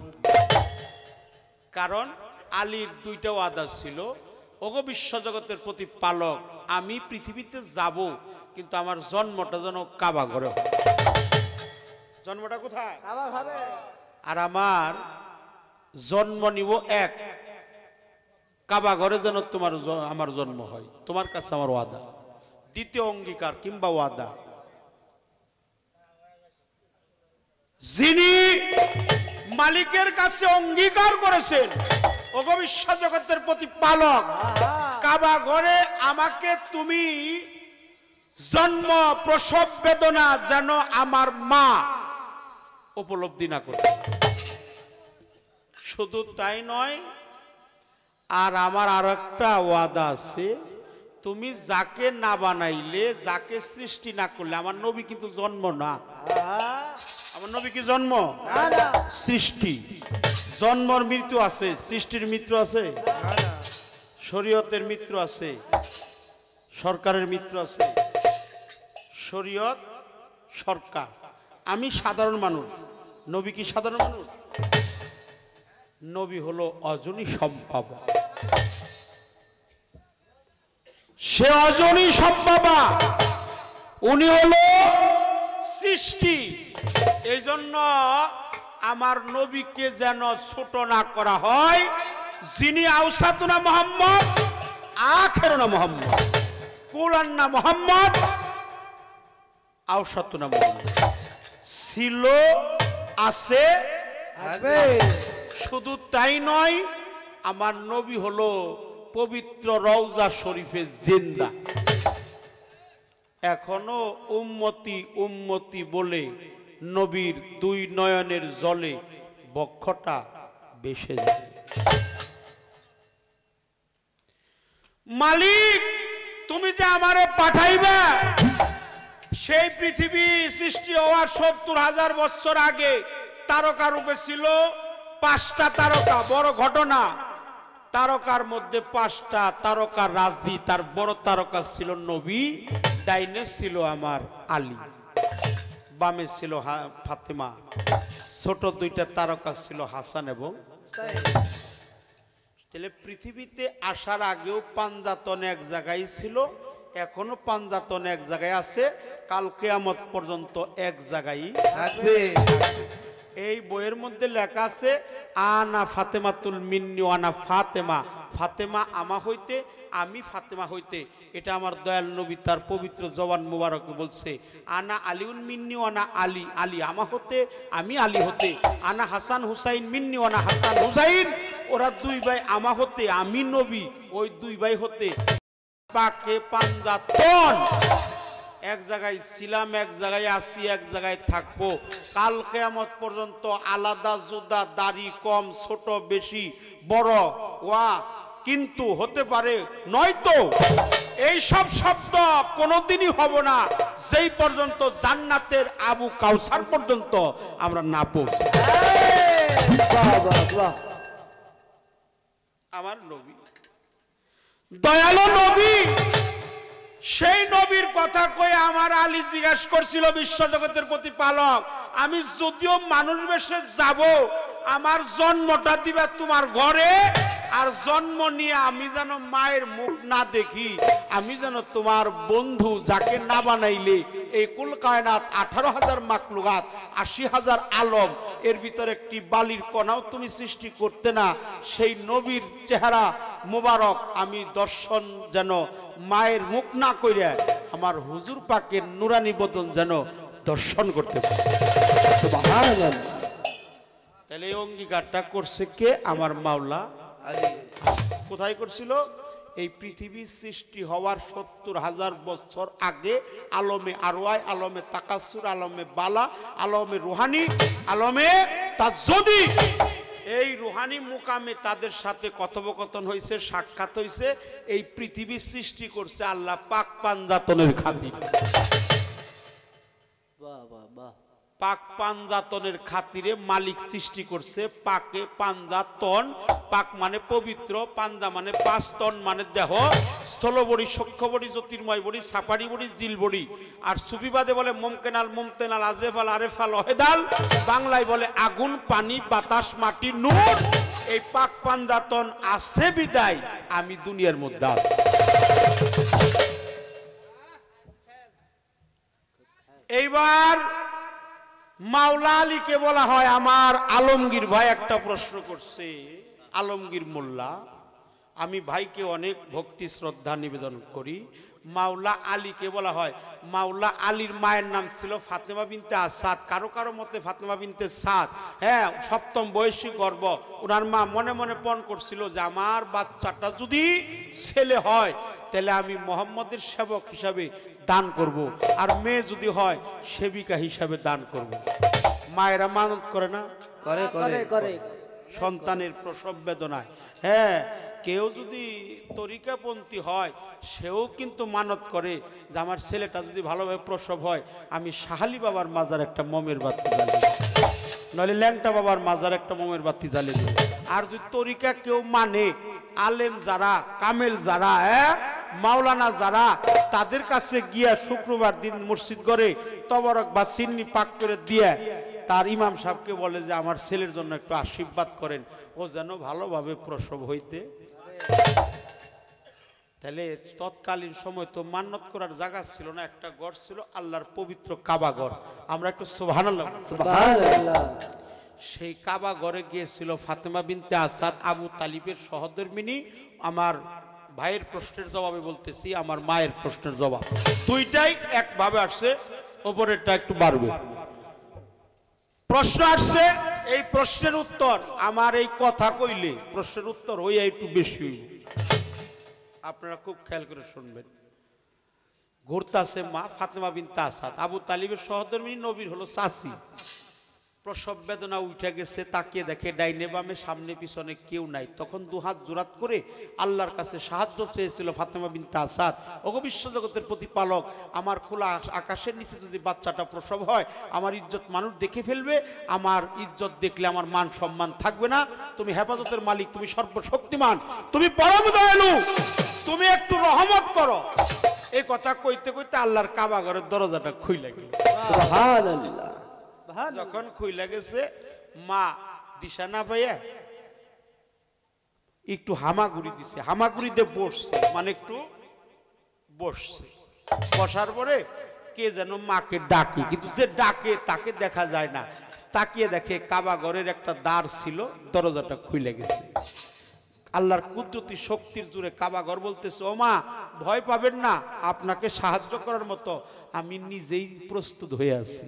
কারণ আলীর দুইটা ওয়াদা ছিল, ওগো বিশ্বজগতের প্রতিপালক, আমি পৃথিবীতে যাব, কিন্তু আমার জন্মটা যেন কাবা ঘরে হয়। জন্মটা কোথায়? কাবা ঘরে। আর আমার জন্ম নিব এক, কাবা ঘরে যেন তোমার আমার জন্ম হয়। তোমার কাছে আমার ওয়াদা। দ্বিতীয় অঙ্গীকার কিংবা ওয়াদা, যিনি মালিকের কাছে অঙ্গীকার করেছেন, ওগো বিশ্ব জগতের প্রতিপালক, কাবা ঘরে আমাকে তুমি জন্ম প্রসব বেদনা যেন আমার মা উপলব্ধি না করে। শুধু তাই নয়, আর আমার আর একটা ওয়াদা আছে, তুমি যাকে না বানাইলে, যাকে সৃষ্টি না করলে, আমার নবী কিন্তু জন্ম না। আমার নবী কি জন্ম? সৃষ্টি। জন্মর মৃত্যু আছে, সৃষ্টির মৃত্যু আছে, শরীয়তের মৃত্যু আছে, সরকারের মৃত্যু আছে। শরীয়ত, সরকার। আমি সাধারণ মানুষ, নবী কি সাধারণ মানুষ? নবী হলো অজনী সম্পাবা। সে অজনী সম্পাবা, উনি হলো সৃষ্টি। এই জন্য আমার নবীকে যেন ছোট না করা হয়। যিনি আউসাতুনা মুহাম্মদ, আখিরুনা মুহাম্মদ, কুলান্না মুহাম্মদ, আউসাতুনা মুহাম্মদ, ছিল, আছে, থাকবে। শুধু তাই নয়, আমার নবী হলো পবিত্র রওজা শরীফে জিন্দা। এখনো উম্মতি উম্মতি বলে নবীর দুই নয়নের জলে বক্ষটা বেসে যায়। মালিক, তুমি যে আমারে পাঠাইবা, সেই পৃথিবী সৃষ্টি হওয়ার সত্তর হাজার বছর আগে তারকা রূপে ছিল পাঁচটা তারকা। বড় ঘটনা, তারকার মধ্যে পাঁচটা তারকা রাজি। তার বড় তারকা ছিল নবী, ডাইনে ছিল আমার আলী, বামে ছিল ফাতেমা, ছোট দুইটা তারকা ছিল হাসান এবং। তাহলে পৃথিবীতে আসার আগেও পাঞ্জাতন এক জায়গায় ছিল, এখনো পাঞ্জাতন এক জায়গায় আছে, কাল কিয়ামত পর্যন্ত এক জায়গায় থাকবে। এই বইয়ের মধ্যে লেখা আছে, আনা ফাতেমাতুল মিন্নি আনা ফাতেমা, ফাতেমা আমা হইতে, আমি ফাতেমা হইতে। এটা আমার দয়াল নবী তার পবিত্র জবান মুবারকে বলছে। আনা আলিউন মিন্নি আনা আলী, আলী আমা হতে, আমি আলী হতে। আনা হাসান হুসাইন মিন্নি আনা হাসান হুসাইন, ওরা দুই ভাই আমা হতে, আমি নবী ওই দুই ভাই হতে। পাকে পাঞ্জাতন এক জায়গায় ছিলাম, এক জায়গায় আসি, এক জায়গায় থাকবো। কাল কিয়ামত পর্যন্ত আলাদা জুদা, দাড়ি কম ছোট বেশি বড় ওয়া কিন্তু হতে পারে, নয়তো এই সব শব্দ কোনোদিনই হব না যেই পর্যন্ত জান্নাতের আবু কাউসার পর্যন্ত আমরা না পৌঁছি। আমার নবী দয়ালু নবী, সেই নবীর কথা কয়ে আমার আলী জিজ্ঞাসা করছিল, বিশ্বজগতের প্রতিপালক, আমি যদিও মানুষ বেশে যাব, আমার জন্মটা দিবা তোমার ঘরে, আর জন্ম নিয়ে আমি যেন মায়ের মুখ না দেখি, আমি যেন তোমার বন্ধু যাকে না বানাইলে এই কুল কায়নাত আঠারো হাজার মাকলুকাত, আশি হাজার আলম, এর ভিতরে একটি বালির কণাও তুমি সৃষ্টি করতে না, সেই নবীর চেহারা মোবারক আমি দর্শন যেন মায়ের মুখ না কইরা আমার হুজুর পাকের নুরানি বদন যেন দর্শন করতে পারে। তাহলে এই অঙ্গীকারটা করছে কে? আমার মাওলা আলী। কোথায় করছিল? এই পৃথিবীর সৃষ্টি হওয়ার সত্তর হাজার বছর আগে, আলমে আরওয়ায়, আলমে তাকাসুর, আলমে বালা, আলমে রুহানি, আলমে তাজ্জুদি। এই রুহানি মুকামে তাদের সাথে কথোপকথন হয়েছে, সাক্ষাৎ হয়েছে। এই পৃথিবীর সৃষ্টি করছে আল্লাহ পাক পাঞ্জাতনের খাতিরে। পাক পাঞ্জাতনের খাতিরে মালিক সৃষ্টি করছে পাকে পাঞ্জাতন। পাক মানে পবিত্র, পাঞ্জা মানে পাঁচ তন মানে দেহ, স্থলবড়ি, সক্ষবড়ি, জ্যোতির্ময় বড়ি, সাপারি বড়ি, জিল বড়ি। আর সুফিবাদে বলে মুমকেনাল, মুমতেনাল, আজেফাল, আরেফাল, অহেদাল। বাংলায় বলে আগুন, পানি, বাতাস, মাটি, নূর। এই পাক পাঞ্জাতন আছে বিদায় আমি দুনিয়ার মধ্যে আছি। এইবার মাওলা আলীকে বলা হয়। আমার আলমগীর ভাই একটা প্রশ্ন করছে, আলমগীর মোল্লা, আমি ভাইকে অনেক ভক্তি শ্রদ্ধা নিবেদন করি। মাওলা আলীকে বলা হয়, মাওলা আলীর মায়ের নাম ছিল ফাতেমা বিনতে আসাদ, কারো কারো মতে ফাতেমা বিনতে সাদ। হ্যাঁ, সপ্তম বয়সী গর্ভ। ওনার মা মনে মনে পণ করছিল যে আমার বাচ্চাটা যদি ছেলে হয় তাহলে আমি মোহাম্মদের সেবক হিসাবে দান করব, আর মেয়ে যদি হয় সেবিকা হিসাবে দান করব। মায়েরা মানত করে না? করে করে করে সন্তানের প্রসব বেদনায়। হ্যাঁ, কেউ যদি তরিকাপন্থী হয় সেও কিন্তু মানত করে যে আমার ছেলেটা যদি ভালোভাবে প্রসব হয় আমি শাহালি বাবার মাজার একটা মমের বাতি জ্বালিয়ে, নইলে ল্যাংটা বাবার মাজার একটা মমের বাতি জ্বালিয়ে দেবে। আর যদি তরিকা কেউ মানে, আলেম যারা, কামেল যারা, হ্যাঁ মাওলানা যারা, তাদের কাছে গিয়া শুক্রবার দিন মসজিদ করে তবরক বা সিন্নি পাক করে দিয়ে তার ইমাম সাহেবকে বলে যে আমার ছেলের জন্য একটু আশীর্বাদ করেন, ও যেন ভালোভাবে প্রসব হইতে। তাহলে তৎকালীন সময় তো মান্নত করার জায়গা ছিল না, একটা গড় ছিল আল্লাহর পবিত্র কাবা গড়। আমরা একটু সুবহানাল্লাহ। সুবহানাল্লাহ। সেই কাবা গড়ে গিয়েছিল ফাতেমা বিনতে আসাদ, আবু তালিবের সহধর্মিনী। আমার ভাইয়ের প্রশ্নের জবাবে বলতেছি, আমার মায়ের প্রশ্নের জবাব, দুইটাই একভাবে আসছে, ওপরেরটা একটু বাড়বে। প্রশ্ন আসছে, এই প্রশ্নের উত্তর আমার এই কথা কইলে প্রশ্নের উত্তর ওই একটু বেশি হইব। আপনারা খুব খেয়াল করে শুনবেন। ঘুরতাছে মা ফাতেমা বিনতে আসাদ, আবু তালিবের সহধর্মিনী, নবীর হলো চাচি। প্রসব বেদনা উঠে গেছে, তাকিয়ে দেখে ডাইনে বামে সামনে পিছনে কেউ নাই। তখন দুহাত জোরাত করে আল্লাহর কাছে সাহায্য চেয়েছিল ফাতেমা বিনতে আসাদ। ওগো বিশ্বজগতের প্রতিপালক, আমার খোলা আকাশের নিচে যদি বাচ্চাটা প্রসব হয় আমার ইজ্জত মানুষ দেখে ফেলবে, আমার ইজ্জত দেখলে আমার মান সম্মান থাকবে না। তুমি হেফাজতের মালিক, তুমি সর্বশক্তিমান, তুমি পরম দয়ালু, তুমি একটু রহমত করো। এই কথা কইতে কইতে আল্লাহর কাবা ঘরের দরজাটা খুইলা গেল। সুবহানাল্লাহ। যখন খুইলা গেছে, মা দিশা না পাইয়া একটু হামাগুড়ি দিছে, হামাগুড়ি দিয়ে বসছে, মানে একটু বসছে। বসার পরে কে যেন মাকে ডাকে, কিন্তু যে ডাকে তাকে দেখা যায় না। তাকিয়ে দেখে কাবা ঘরের একটা দ্বার ছিল, দরজাটা খুইলা গেছে। আল্লাহর কুদরতি শক্তির জোরে কাবা ঘর বলতেছে, ও মা ভয় পাবেন না, আপনাকে সাহায্য করার মতো আমি নিজেই প্রস্তুত হয়ে আছি।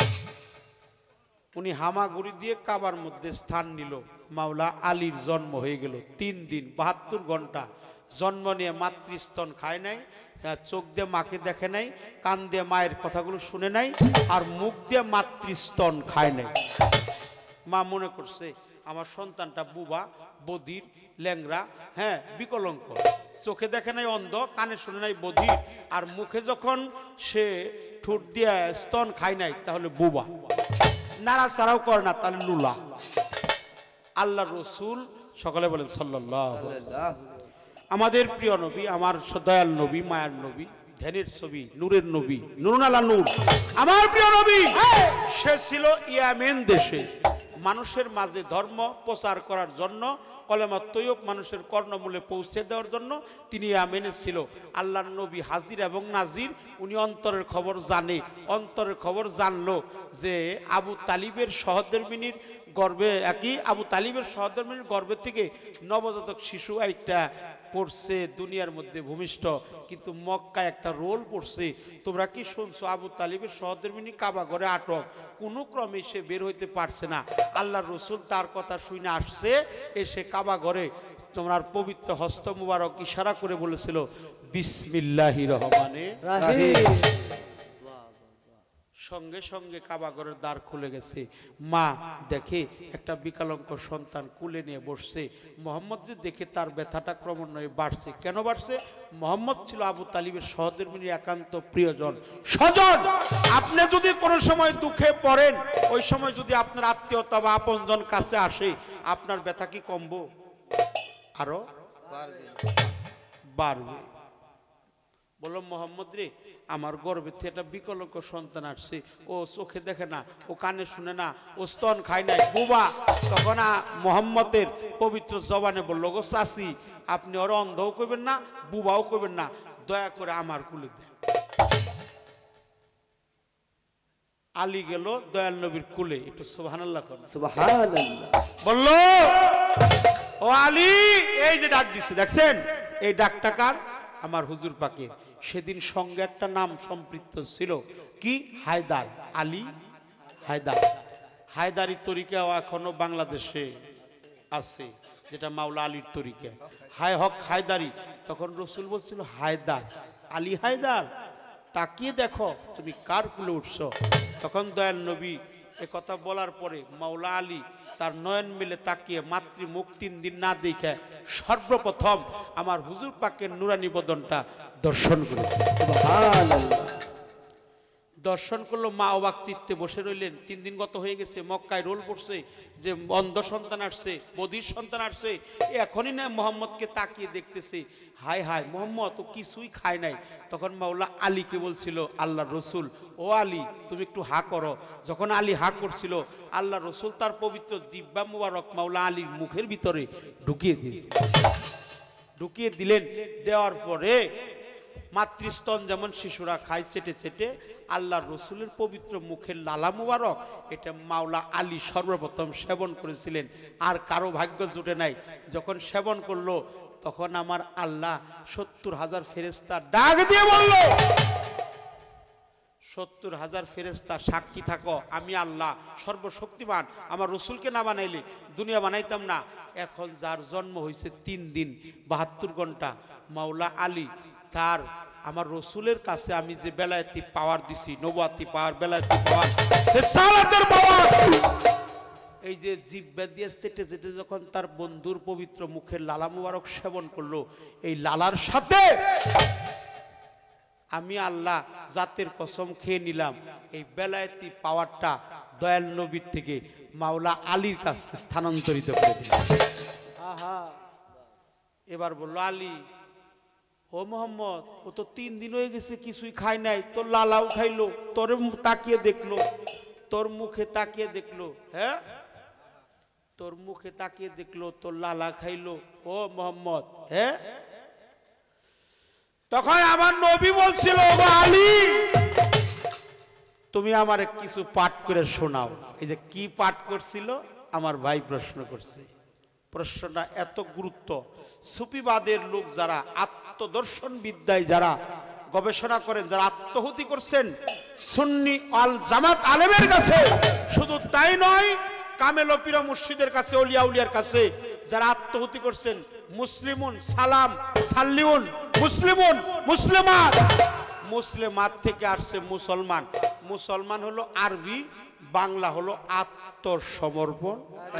উনি হামাগুড়ি দিয়ে কাবার মধ্যে স্থান নিল। মাওলা আলীর জন্ম হয়ে গেল। তিন দিন বাহাত্তর ঘন্টা জন্ম নিয়ে মাতৃস্তন খায় নাই, চোখ দিয়ে মাকে দেখে নাই, কান দিয়ে মায়ের কথাগুলো শুনে নাই, আর মুখ দিয়ে মাতৃস্তন খায় নাই। মা মনে করছে আমার সন্তানটা বুবা, বধির, ল্যাংরা, হ্যাঁ বিকলঙ্ক, চোখে দেখে নাই অন্ধ, কানে শুনে নাই বধির, আর মুখে যখন সে ঠোঁট দিয়ে স্তন খায় নাই তাহলে বুবা, নাড়াচাড়াও করে না তাহলে লুলা। আল্লাহ রসুল সকলে বলেন সাল্লাল্লাহু আলাইহি ওয়াসাল্লাম, আমাদের প্রিয় নবী, আমার দয়াল নবী, মায়ার নবী, ধ্যানের ছবি, নূরের নবী, নুরুনালা নূর, আমার প্রিয় নবী, সে ছিল ইয়ামেন দেশে মানুষের মাঝে ধর্ম প্রচার করার জন্য, কলেমা তৈয়ব মানুষের কর্ণমূলে পৌঁছে দেওয়ার জন্য তিনি ইয়ামেনে ছিল। আল্লাহর নবী হাজির এবং নাজির, উনি অন্তরের খবর জানে। অন্তরের খবর জানলো যে আবু তালিবের সহধর্মিনীর গর্ভে, একই আবু তালিবের সহধর্মিনীর গর্ভে থেকে নবজাতক শিশু একটা পড়ছে দুনিয়ার মধ্যে ভূমিষ্ঠ, কিন্তু মক্কায় একটা রোল পড়ছে। তোমরা কি শুনছো? আবু তালিবের সহধর্মিনী কাবা ঘরে আটক, কোনো ক্রমে সে বের হইতে পারছে না। আল্লাহ রসুল তার কথা শুনে আসছে, এসে কাবা ঘরে তোমার পবিত্র হস্ত মুবারক ইশারা করে বলেছিল বিসমিল্লাহির রহমানির রহিম। সঙ্গে সঙ্গে কাবাঘরের দ্বার খুলে গেছে। মা দেখে একটা বিকলাঙ্গ সন্তান কুলে নিয়ে বসছে। মোহাম্মদ দেখে তার ব্যথাটা ক্রমান্বয়ে বাড়ছে। কেন বাড়ছে? মোহাম্মদ ছিল আবু তালিবের সহধর্মিণীর একান্ত প্রিয়জন, স্বজন। আপনি যদি কোনো সময় দুঃখে পড়েন, ওই সময় যদি আপনার আত্মীয়তা বা আপনজন কাছে আসে, আপনার ব্যথা কি কমবো? আরো বাড়বে। বললো মোহাম্মদ রে, আমার গর্ভে থেকে একটা বিকলাঙ্গ সন্তান আসছে, ও চোখে দেখে না, ও কানে শুনে না, ও স্তন খায় নাই, বুবা। তখন মোহাম্মদের পবিত্র জবানে বললো, গো চাচি, আপনি ওর অন্ধও কইবেন না, বুবাও কইবেন না, দয়া করে আমার কুলে দেন। আলী গেল দয়াল নবীর কুলে। একটু সুবহানাল্লাহ করেন। সুবহানাল্লাহ। বললো, ও আলী, এই যে ডাক দিচ্ছে দেখছেন, এই ডাকটা কার? আমার হুজুর পাকের। সেদিন সঙ্গে একটা নাম সম্পৃক্ত ছিল, কি? হায়দার। আলী হায়দার। হায়দারি তরিকাও এখনো বাংলাদেশে আছে, যেটা মাওলা আলীর তরিকা, হায় হক হায়দারি। তখন রসুল বলছিল, হায়দার, আলী হায়দার, তাকিয়ে দেখো তুমি কার কুলে উঠছো। তখন দয়াল নবী এ কথা বলার পরে মাওলা আলী তার নয়ন মিলে তাকিয়ে মাতৃ মুখ তিন দিন না দেখে সর্বপ্রথম আমার হুজুর পাকের নুরানি বদনটা দর্শন করেছে। সুবহানাল্লাহ। দর্শন করলো, মা অবাক চিত্তে বসে রইলেন। তিন দিন গত হয়ে গেছে, মক্কায় রোল পড়ছে যে অন্ধ সন্তান আসছে, বধির সন্তান আসছে, এখনই না মোহাম্মদকে তাকিয়ে দেখতেছে। হায় হায়, মোহাম্মদ ও কিছুই খায় নাই। তখন মাওলা আলীকে বলছিল, আল্লাহ রসুল, ও আলী তুমি একটু হা করো। যখন আলী হা করছিল, আল্লাহ রসুল তার পবিত্র জিহ্বা মুবারক মাওলা আলীর মুখের ভিতরে ঢুকিয়ে দিয়েছে। ঢুকিয়ে দিলেন। দেওয়ার পরে মাতৃস্তন যেমন শিশুরা খায় চেটে চেটে, আল্লাহ রসুলের পবিত্র মুখের লালা মুবারক এটা মাওলা আলী সর্বপ্রথম সেবন করেছিলেন। আর কারো ভাগ্য জুটে নাই। যখন সেবন করলো, তখন আমার আল্লাহ সত্তর হাজার ফেরেস্তা ডাক দিয়ে বলল, সত্তর হাজার ফেরেস্তা সাক্ষী থাকো, আমি আল্লাহ সর্বশক্তিমান, আমার রসুলকে না বানাইলে দুনিয়া বানাইতাম না। এখন যার জন্ম হয়েছে তিন দিন বাহাত্তর ঘন্টা, মাওলা আলী তার আমার রসুলের কাছে আমি যে বেলায়েতি পাওয়ার দিছি, নবুয়াতি পাওয়ার, বেলায়েতি পাওয়ার, রিসালাতের পাওয়ার, এই যে জিহ্বা দিয়ে চেটে চেটে যখন তার বন্ধুর পবিত্র মুখের লালা মুবারক সেবন করলো, এই লালার সাথে আমি আল্লাহ জাতের কসম খেয়ে নিলাম, এই বেলায়েতি পাওয়ারটা দয়াল নবীর থেকে মাওলা আলীর কাছে স্থানান্তরিত করে দিলাম। এবার বললো, আলী, ও মোহাম্মদ, ও তো তিন দিন হয়ে গেছে কিছুই খায় নাই, তোর লালাও খাইলো, তোর তাকিয়ে দেখলো, তোর মুখে তাকিয়ে দেখলো, হ্যাঁ তোর মুখে তাকিয়ে দেখলো, তোর লালা খাইলো, ও মোহাম্মদ, হ্যাঁ। তখন আমার নবী বলছিল, ও আলী, তুমি আমার কিছু পাঠ করে শোনাও। এই যে কি পাঠ করছিল আমার ভাই প্রশ্ন করছে। প্রশ্নটা এত গুরুত্ব, সুফিবাদের লোক যারা, আত্মদর্শন বিদ্যায় যারা গবেষণা করেন, যারা আত্মহুতি করছেন সুন্নি আল জামাত আলেমের কাছে, শুধু তাই নয়, কামেল পীর মুর্শিদের কাছে, ওলিয়া উলিয়ার কাছে যারা আত্মহুতি করছেন, মুসলিমুন সালাম সাল্লিউন, মুসলিমুন মুসলিমাত, মুসলিমাত থেকে আসছে মুসলমান। মুসলমান হলো আরবি, বাংলা হলো আত্মসমর্পণ।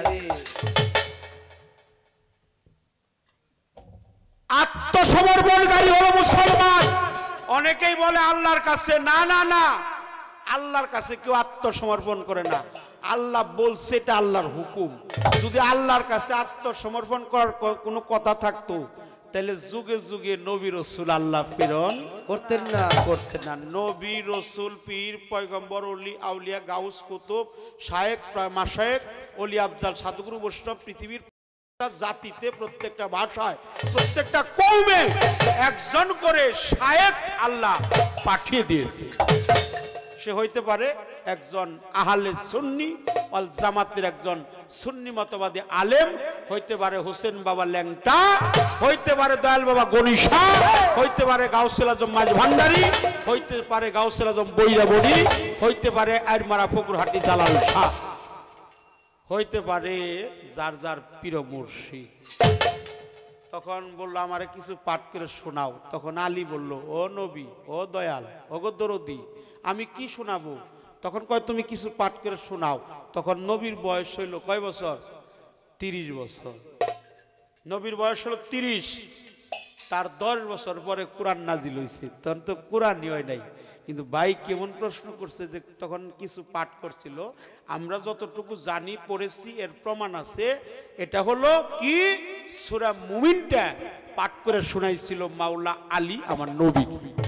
আত্মসমর্পণকারী হলো মুসলমান। অনেকেই বলে আল্লাহর কাছে, না না না, আল্লাহর কাছে কেউ আত্মসমর্পণ করে না। আল্লাহ বলছে, এটা আল্লাহর হুকুম। যদি আল্লাহর কাছে আত্মসমর্পণ করার কোনো কথা থাকতো, তাহলে যুগে যুগে নবী রসুল আল্লাহ প্রেরণ করতেন না করতেন না। নবী রসুল, পীর, পয়গম্বর, অলি আউলিয়া, গাউস, কুতুব, শায়েখ, মাশায়েখ, অলি আফজাল, সাধুগুরু, বৈষ্ণব, পৃথিবীর জাতিতে, প্রত্যেকটা ভাষায়, প্রত্যেকটা কওমে একজন করে শায়েখ আল্লাহ পাঠিয়ে দিয়েছে। সে হইতে পারে একজন আহলে সুন্নি ওয়াল জামাতের একজন সুন্নি মতবাদী আলেম, হইতে পারে হোসেন বাবা ল্যাংটা, হইতে পারে দয়াল বাবা গণিশা, হইতে পারে গাউসুল আজম মাঝ ভান্ডারী, হইতে পারে গাউসুল আজম বৈরাবড়ি, হইতে পারে আইরমারা ফকুরহাটি জালাল শাহ, হইতে পারে যার যার পীর মুর্শিদ। তখন বললো, আমারে কিছু পাঠ করে শোনাও। তখন আলী বলল, ও নবী, ও দয়াল, ও গো দরদি, আমি কি শোনাবো? তখন কয় তুমি কিছু পাঠ করে শোনাও। তখন নবীর বয়স হইল কয় বছর? তিরিশ বছর। নবীর বয়স হলো তিরিশ, তার দশ বছর পরে কোরআন নাজিল হয়েছে। তখন তো কোরআনই হয় নাই। কিন্তু ভাই কেমন প্রশ্ন করছে যে তখন কিছু পাঠ করছিল। আমরা যতটুকু জানি পড়েছি, এর প্রমাণ আছে। এটা হলো কি সূরা মুমিনটা পাঠ করে শোনাইছিল মাওলা আলী আমার নবী।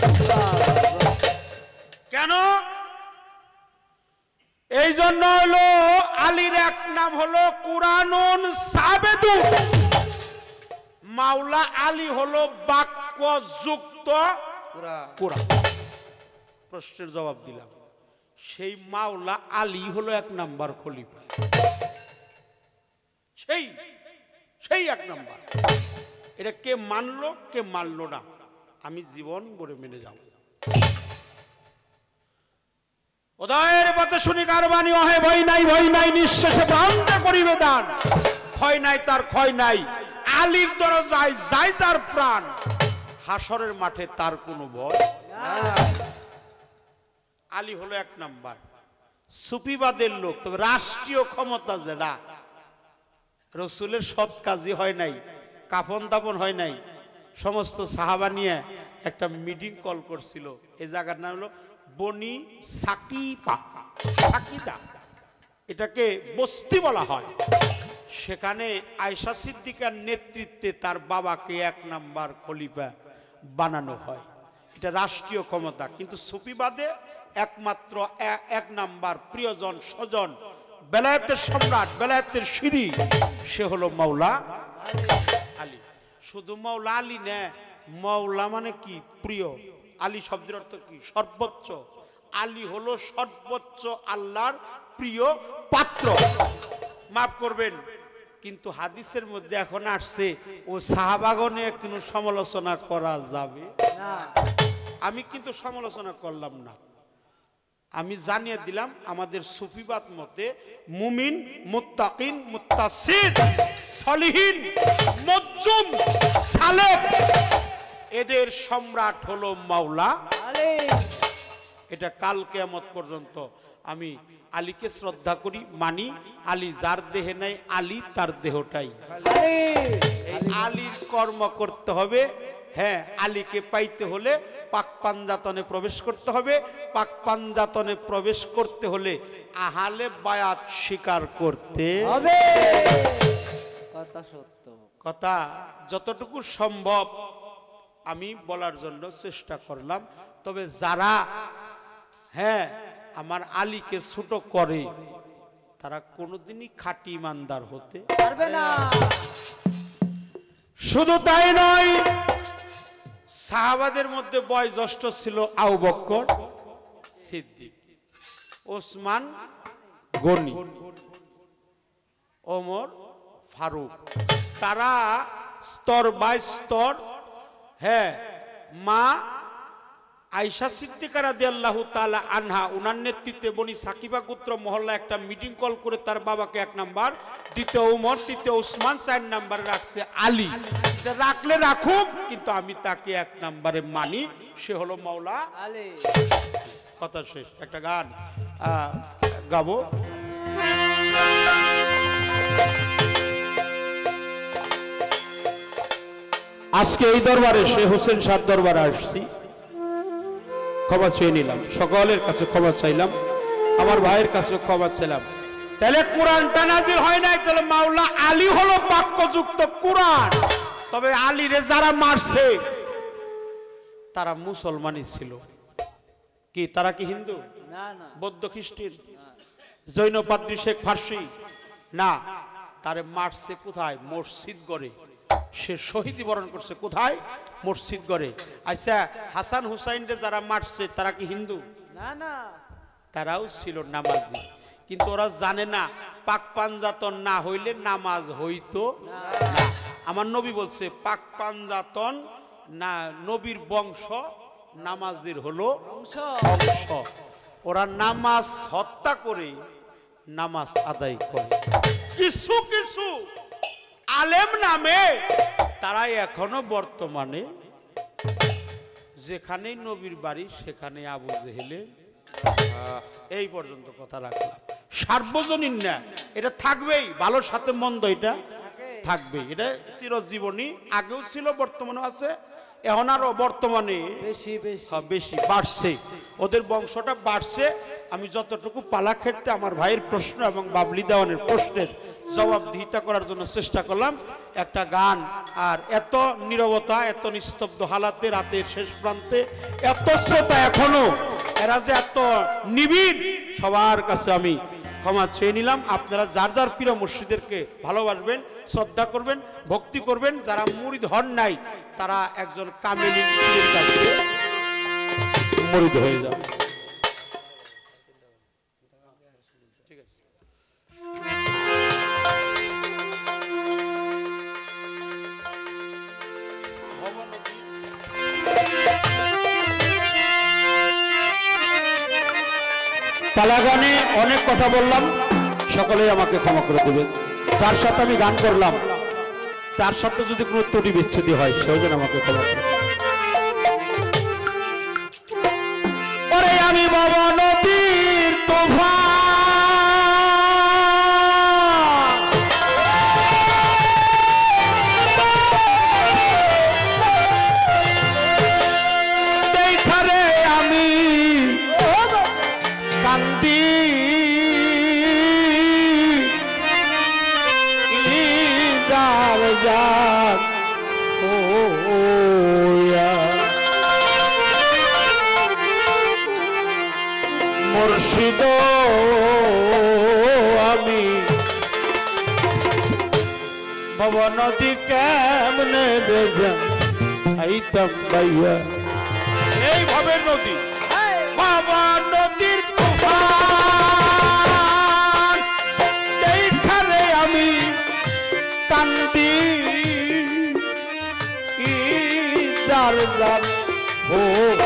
কেন? এই জন্য হলো আলীর এক নাম হলো কুরআনুন সাবেদু। মাওলা আলী হলো বাক্যযুক্ত কুরআন। প্রশ্নের জবাব দিলাম। সেই মাওলা আলী হলো এক নাম্বার খলিফা, সেই সেই এক নাম্বার। এটা কে মানলো কে মানলো না, আমি জীবন ভরে মেনে যাব। উদয়ের পথে শুনি কার বাণী, অহে ভয় নাই ভয় নাই নিঃশেষে প্রাণটা করিবে দান। ক্ষয় নাই তার ক্ষয় নাই, আলীর দরজায় যায় যার প্রাণ। হাসরের মাঠে তার কোনো ভয়। আলী হলো এক নাম্বার। সুফিবাদের লোক, তবে রাষ্ট্রীয় ক্ষমতা যেটা, রসুলের সৎ কাজই হয় নাই, কাফন দাপন হয় নাই, সমস্ত সাহাবা নিয়ে একটা মিটিং কল করছিল। এই জায়গার নাম হলো বনি সাকিফা, সাকিদা, এটাকে বস্তি বলা হয়। সেখানে আয়েশা সিদ্দিকার নেতৃত্বে তার বাবাকে এক নাম্বার খলিফা বানানো হয়। এটা রাষ্ট্রীয় ক্ষমতা। কিন্তু সুফিবাদে একমাত্র এক নাম্বার প্রিয়জন স্বজন, বেলায়েতের সম্রাট, বেলায়েতের সিঁড়ি, সে হলো মাওলা আলী। শুধু মাওলা আলী না, মাওলা মানে কি? প্রিয়। আলী শব্দের অর্থ কি? সর্বোচ্চ। আলী হলো সর্বোচ্চ আল্লাহর প্রিয় পাত্র। মাফ করবেন, কিন্তু হাদিসের মধ্যে এখন আসছে ও সাহাবাগণে কোনো সমালোচনা করা যাবে না। আমি কিন্তু সমালোচনা করলাম না, আমি জানিয়ে দিলাম আমাদের সুফিবাদ মতে মুমিন, মুত্তাকিন, মুত্তাসির, সলিহিন, মুজ্জুম, সালেহ, এদের সম্রাট হলো মাওলা আলী। এটা কাল কিয়ামত পর্যন্ত আমি আলীকে শ্রদ্ধা করি, মানি। আলী যার দেহে নাই, আলী তার দেহটাই। এই আলীর কর্ম করতে হবে। হ্যাঁ, আলীকে পাইতে হলে পাক পাঞ্জাতনে প্রবেশ করতে হবে। পাক পাঞ্জাতনে প্রবেশ করতে হলে আহলে বায়াত স্বীকার করতে হবে। কথা সত্য, কথা যতটুকু সম্ভব আমি বলার জন্য চেষ্টা করলাম। তবে যারা হ্যাঁ আমার আলীকে ছোট করে, তারা কোনোদিনই খাঁটি ইমানদার হতে পারবে না। শুধু তাই নয়, সাহাবাদের মধ্যে বয়োজ্যেষ্ঠ ছিল আবু বকর সিদ্দিক, ওসমান গনি, ওমর ফারুক। তারা স্তর বাই স্তর, হ্যাঁ, মা আয়েশা সিদ্দিকা রাদিয়াল্লাহু তাআলা আনহা, উনার নেতৃত্বে বনি সাকিফা গোত্র মহল্লা একটা মিটিং কল করে তার বাবাকে এক নাম্বার, দ্বিতীয় উমর, তৃতীয় উসমান, চার নাম্বারে রাখছে আলী। রাখলে রাখুক, কিন্তু আমি তাকে এক নাম্বারে মানি, সে হলো মাওলা আলী। কথা শেষ। একটা গান গাবো। আজকে এই দরবারে শেখ হোসেন শাহ দরবারে আসছি, ক্ষমা চেয়ে নিলাম, সকলের কাছে ক্ষমা চাইলাম, আমার ভাইয়ের কাছে ক্ষমা চাইলাম। তাহলে কোরআনটা নাজিল হয় নাই, তাহলে মাওলা আলী হলো বাক্যযুক্ত কোরআন। তবে আলীরে যারা মারছে তারা মুসলমানই ছিল। কি তারা কি হিন্দু? না না। বৌদ্ধ, খ্রিস্টান, জৈন, পাদ্রী, শেখ, ফার্সি? না, তারে মারছে কোথায়? মসজিদ গড়ে। সে শহীদি বরণ করছে কোথায়? মসজিদ গড়ে। আচ্ছা, হাসান হুসাইনরে যারা মারছে তারা কি হিন্দু? না না, তারাও ছিল নামাজি। কিন্তু ওরা জানে না পাক পাঞ্জাতন না হইলে নামাজ হইতো না। আমার নবী বলছে পাক পাঞ্জাতন না, নবীর বংশ নামাজের হলো অংশ। ওরা নামাজ হত্যা করে নামাজ আদায় করে। কিছু কিছু আলেম নামে তারা এখনো বর্তমানে যেখানেই নবীর বাড়ি সেখানে আবু জেহেলে এই পর্যন্ত কথা রাখলাম। সার্বজনীন না, এটা থাকবেই, ভালোর সাথে মন্দ এটা থাকবেই, এটা চিরজীবনী। আগেও ছিল, বর্তমানেও আছে, এখন আরো বর্তমানে বেশি বেশি হ্যাঁ, বেশি বাড়ছে, ওদের বংশটা বাড়ছে। আমি যতটুকু পালা ক্ষেত্রে আমার ভাইয়ের প্রশ্ন এবং বাবলি দেওয়ানের প্রশ্নের জবাবদিহিতা করার জন্য চেষ্টা করলাম। একটা গান, আর এত নীরবতা, এত নিস্তব্ধ হালাতে, রাতের শেষ প্রান্তে এত শ্রোতা, এখনো এরা যে এত নিবিড়, সবার কাছে আমি ক্ষমা চেয়ে নিলাম। আপনারা যার যার প্রিয় মুর্শিদেরকে ভালোবাসবেন, শ্রদ্ধা করবেন, ভক্তি করবেন। যারা মুরিদ হন নাই, তারা একজন কামেলিন পীরের কাছে মুরিদ হয়ে যাবে। ঠিক আছে। পালাগানে অনেক কথা বললাম, সকলেই আমাকে ক্ষমা করে দেবেন। তার সাথে আমি গান করলাম, তার সাথে যদি কোনো ত্রুটি বিচ্ছুতি হয়, সেও যেন আমাকে ক্ষমা করে। ওরে আমি বাবা নদীর তুফান, দেখারে আমি কান্দি, ইদার যান ওয়া মুর্শিদ আমি বাবা নদী কেমনে বেজা আইতাম ভাইয়া। এই ভাবের নদী, বাবা নদীর তুফান, এইখানে আমি কান্দি, ইদার যান ও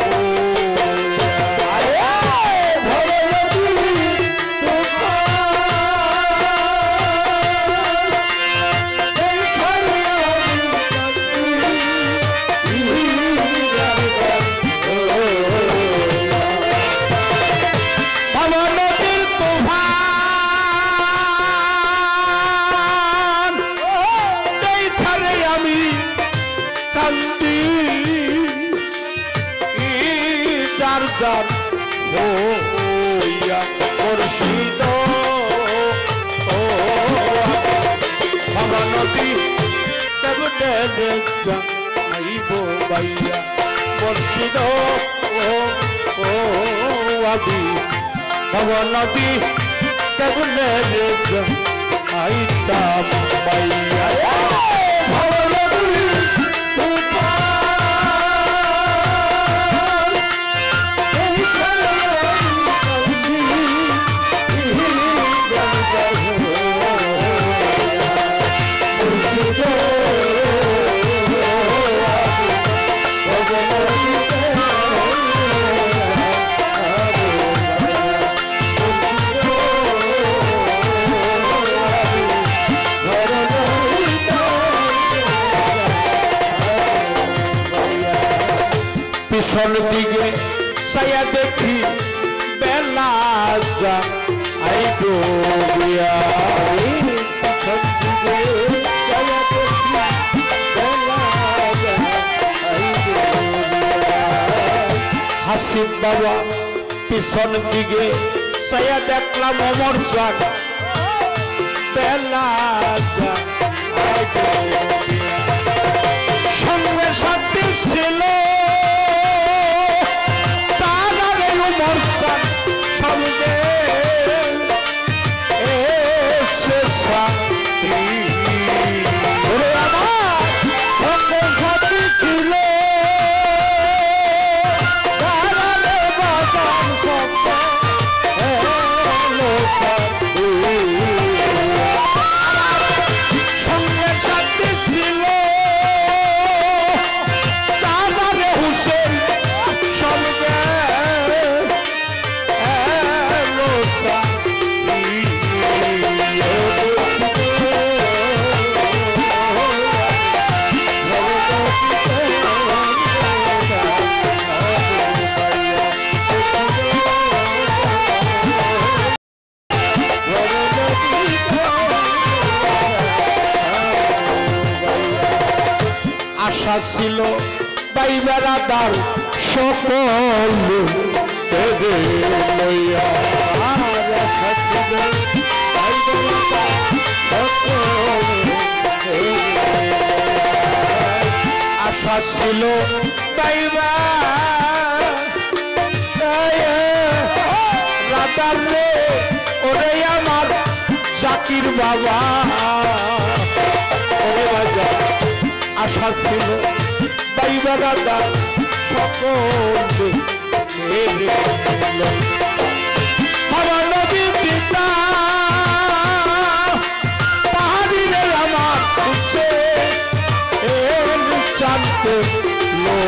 মুর্শিদ ও বাবা নদী কেমনে আইব বাইয়া। মুর্শিদ ও ও আমি বাবা নদী কেমনে আইতাম বাইয়া। পিছন দিকে ছায়া দেখি বেলা যা আইব গিয়া, পিছন দিকে ছায়া দেখি বেলা যা আইব গিয়া। হাসিম বাবা পিছন দিকে ছায়া দেখলাম অমর জান বেলা যা আইব গিয়া। সঙ্গে সাথে ছিল সঙ্গে এসে শান্তি, আমার সঙ্গে সাথী ছিল বাজার সঙ্গে সাথী ছিল চাঁদারে হুসেন, সঙ্গে ছিল ভাই বেড়াদার সকল দেবে লইয়া আশা ছিল ভাই বেড়াদার সকল আশা ছিল ভাই রাতার রে ওরে আমার জাকির বাবা ওরে বাজা আশা ছিল বাইবা দাদা সকল আমার নদী পিতা পাহাড়ি রে আমার সে জানতে লো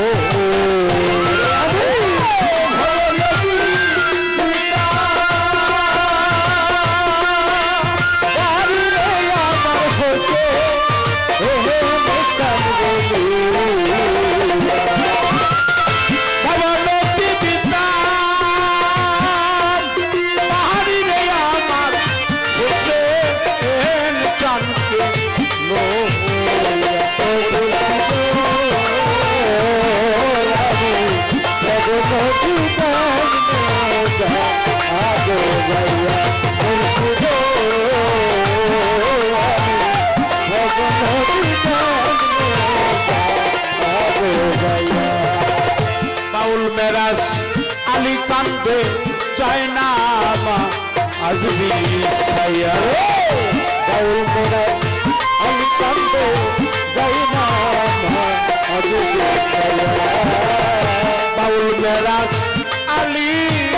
বাউল মেরাজ আলী কান্দে চায় না মা আজবি ছায়া বাউল মেরাজ আলী কান্দে যায় না মা আজবি ছায়া বাউল মেরাজ আলী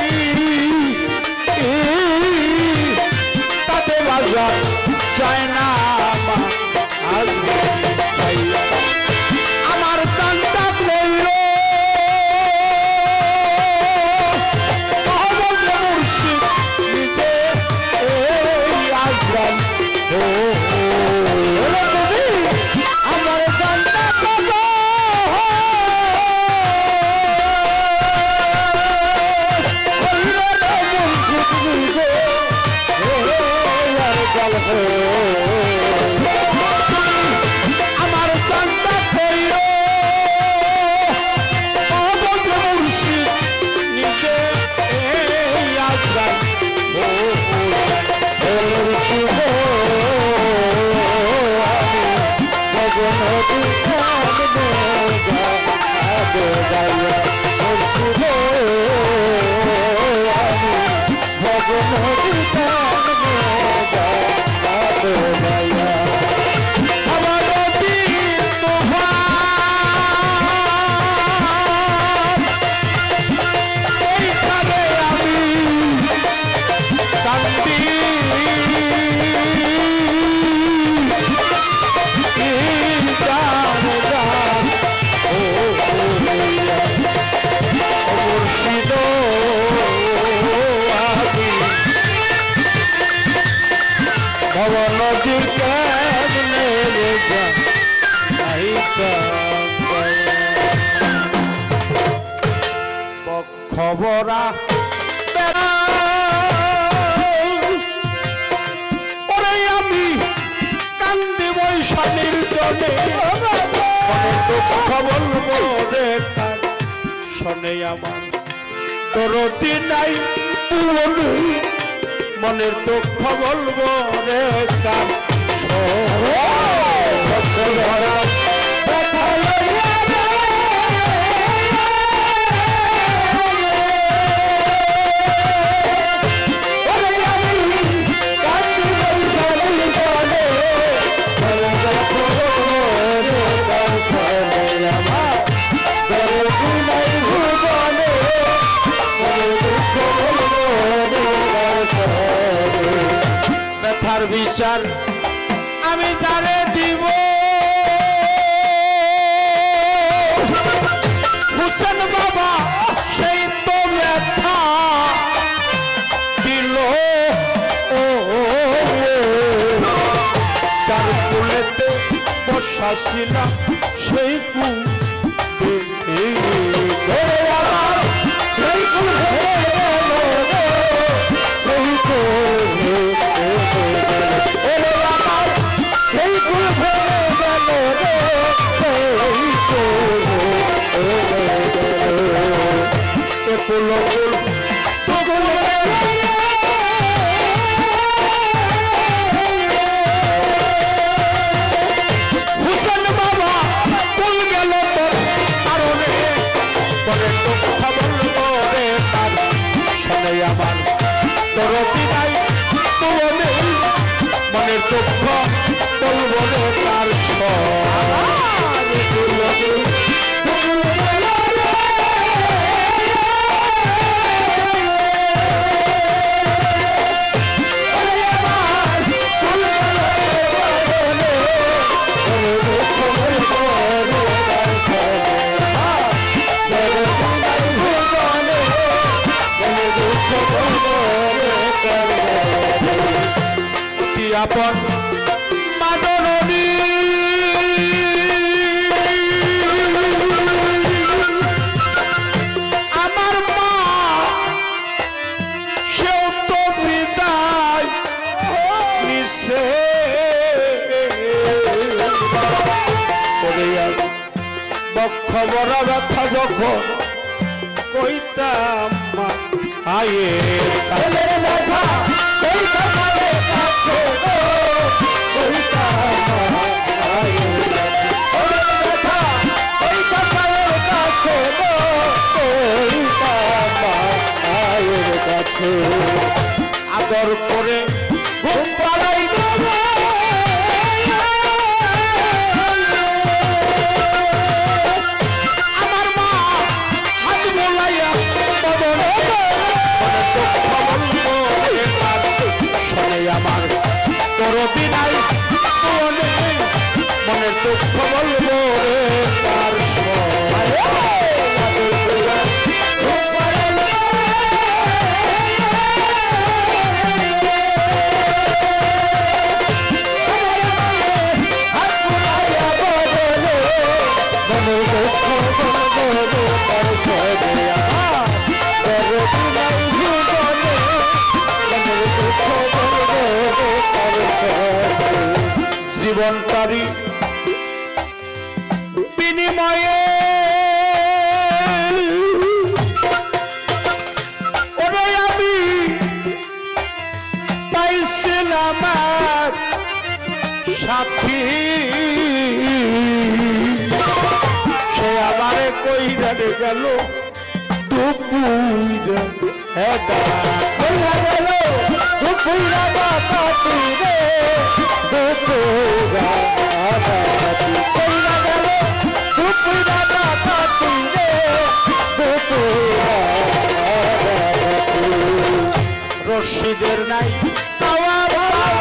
তাতে বাজার চায় না মা আজবি ছায়া আমার চান্দা লইল আমার জানতা বাবা আমার জানতা কইল মুর্শিদ নিজে আজরাল খবরা ওরে আমি কান্দি বৈশালীর জনে বলবো রে শোনে আমার দরদি নাই মনের দুঃখ বলবো রে কান ব্যথার বিচার আমি তারে দিব হুসেন বাবা সেই তো ব্যথা দিল তার কুলেতে বসা ছিলাম সেই কুল সেই কুল সেই কুল বকুল বকুল বকুল হুসেন বাবা ফুল গেল তোর কারণে বলে দুঃখ বলবো রে তার শোনে আমার তোর বিদায় তুই নেই মনের দুঃখ বলবো রে তার আপন মাদনদী আমার মা সেও তো বিদায় নিছে বক্ষ বড় ব্যথা যখন কইতাম মা আয়ের কাছে ব্যথা কইতাম মায়ের কাছে আদর করে ঘুম পাড়াই আমার মা হাত বোলাইয়া শোনে আমার তোর বিনাই মনে দুঃখ বলবো রে তার জীবনটারি বিনিময়ে ওরে আমি পাইছিলাম সাথী সে আমারে কইরা গেল দুপুরা কইরা গেল দুপুরা বাবা তুই রে দুপুরা কইরা গেল দুপুরা বাবা তুই রে দুপুরা রশিদের নাই সওয়াব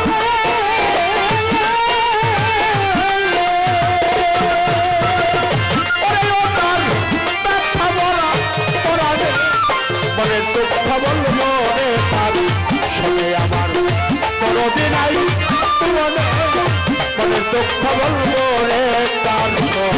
মনের দুঃখ বলবো রে তার শোনে আমার তোর বিনাই মনের দুঃখ বলবো রে তার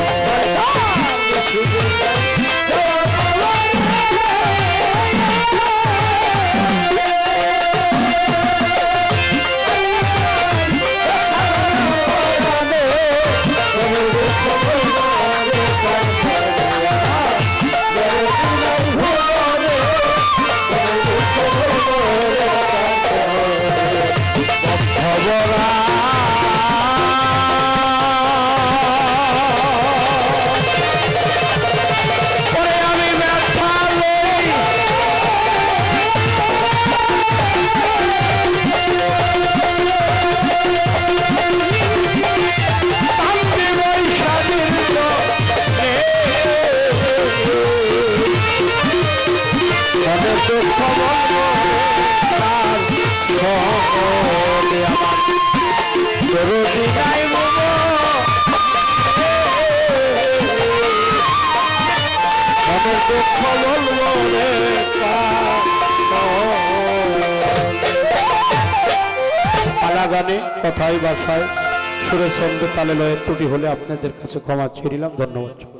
গানে কথায় বাসায় সুরের সঙ্গে তালে লয়ের ত্রুটি হলে আপনাদের কাছে ক্ষমা চেয়ে নিলাম। ধন্যবাদ।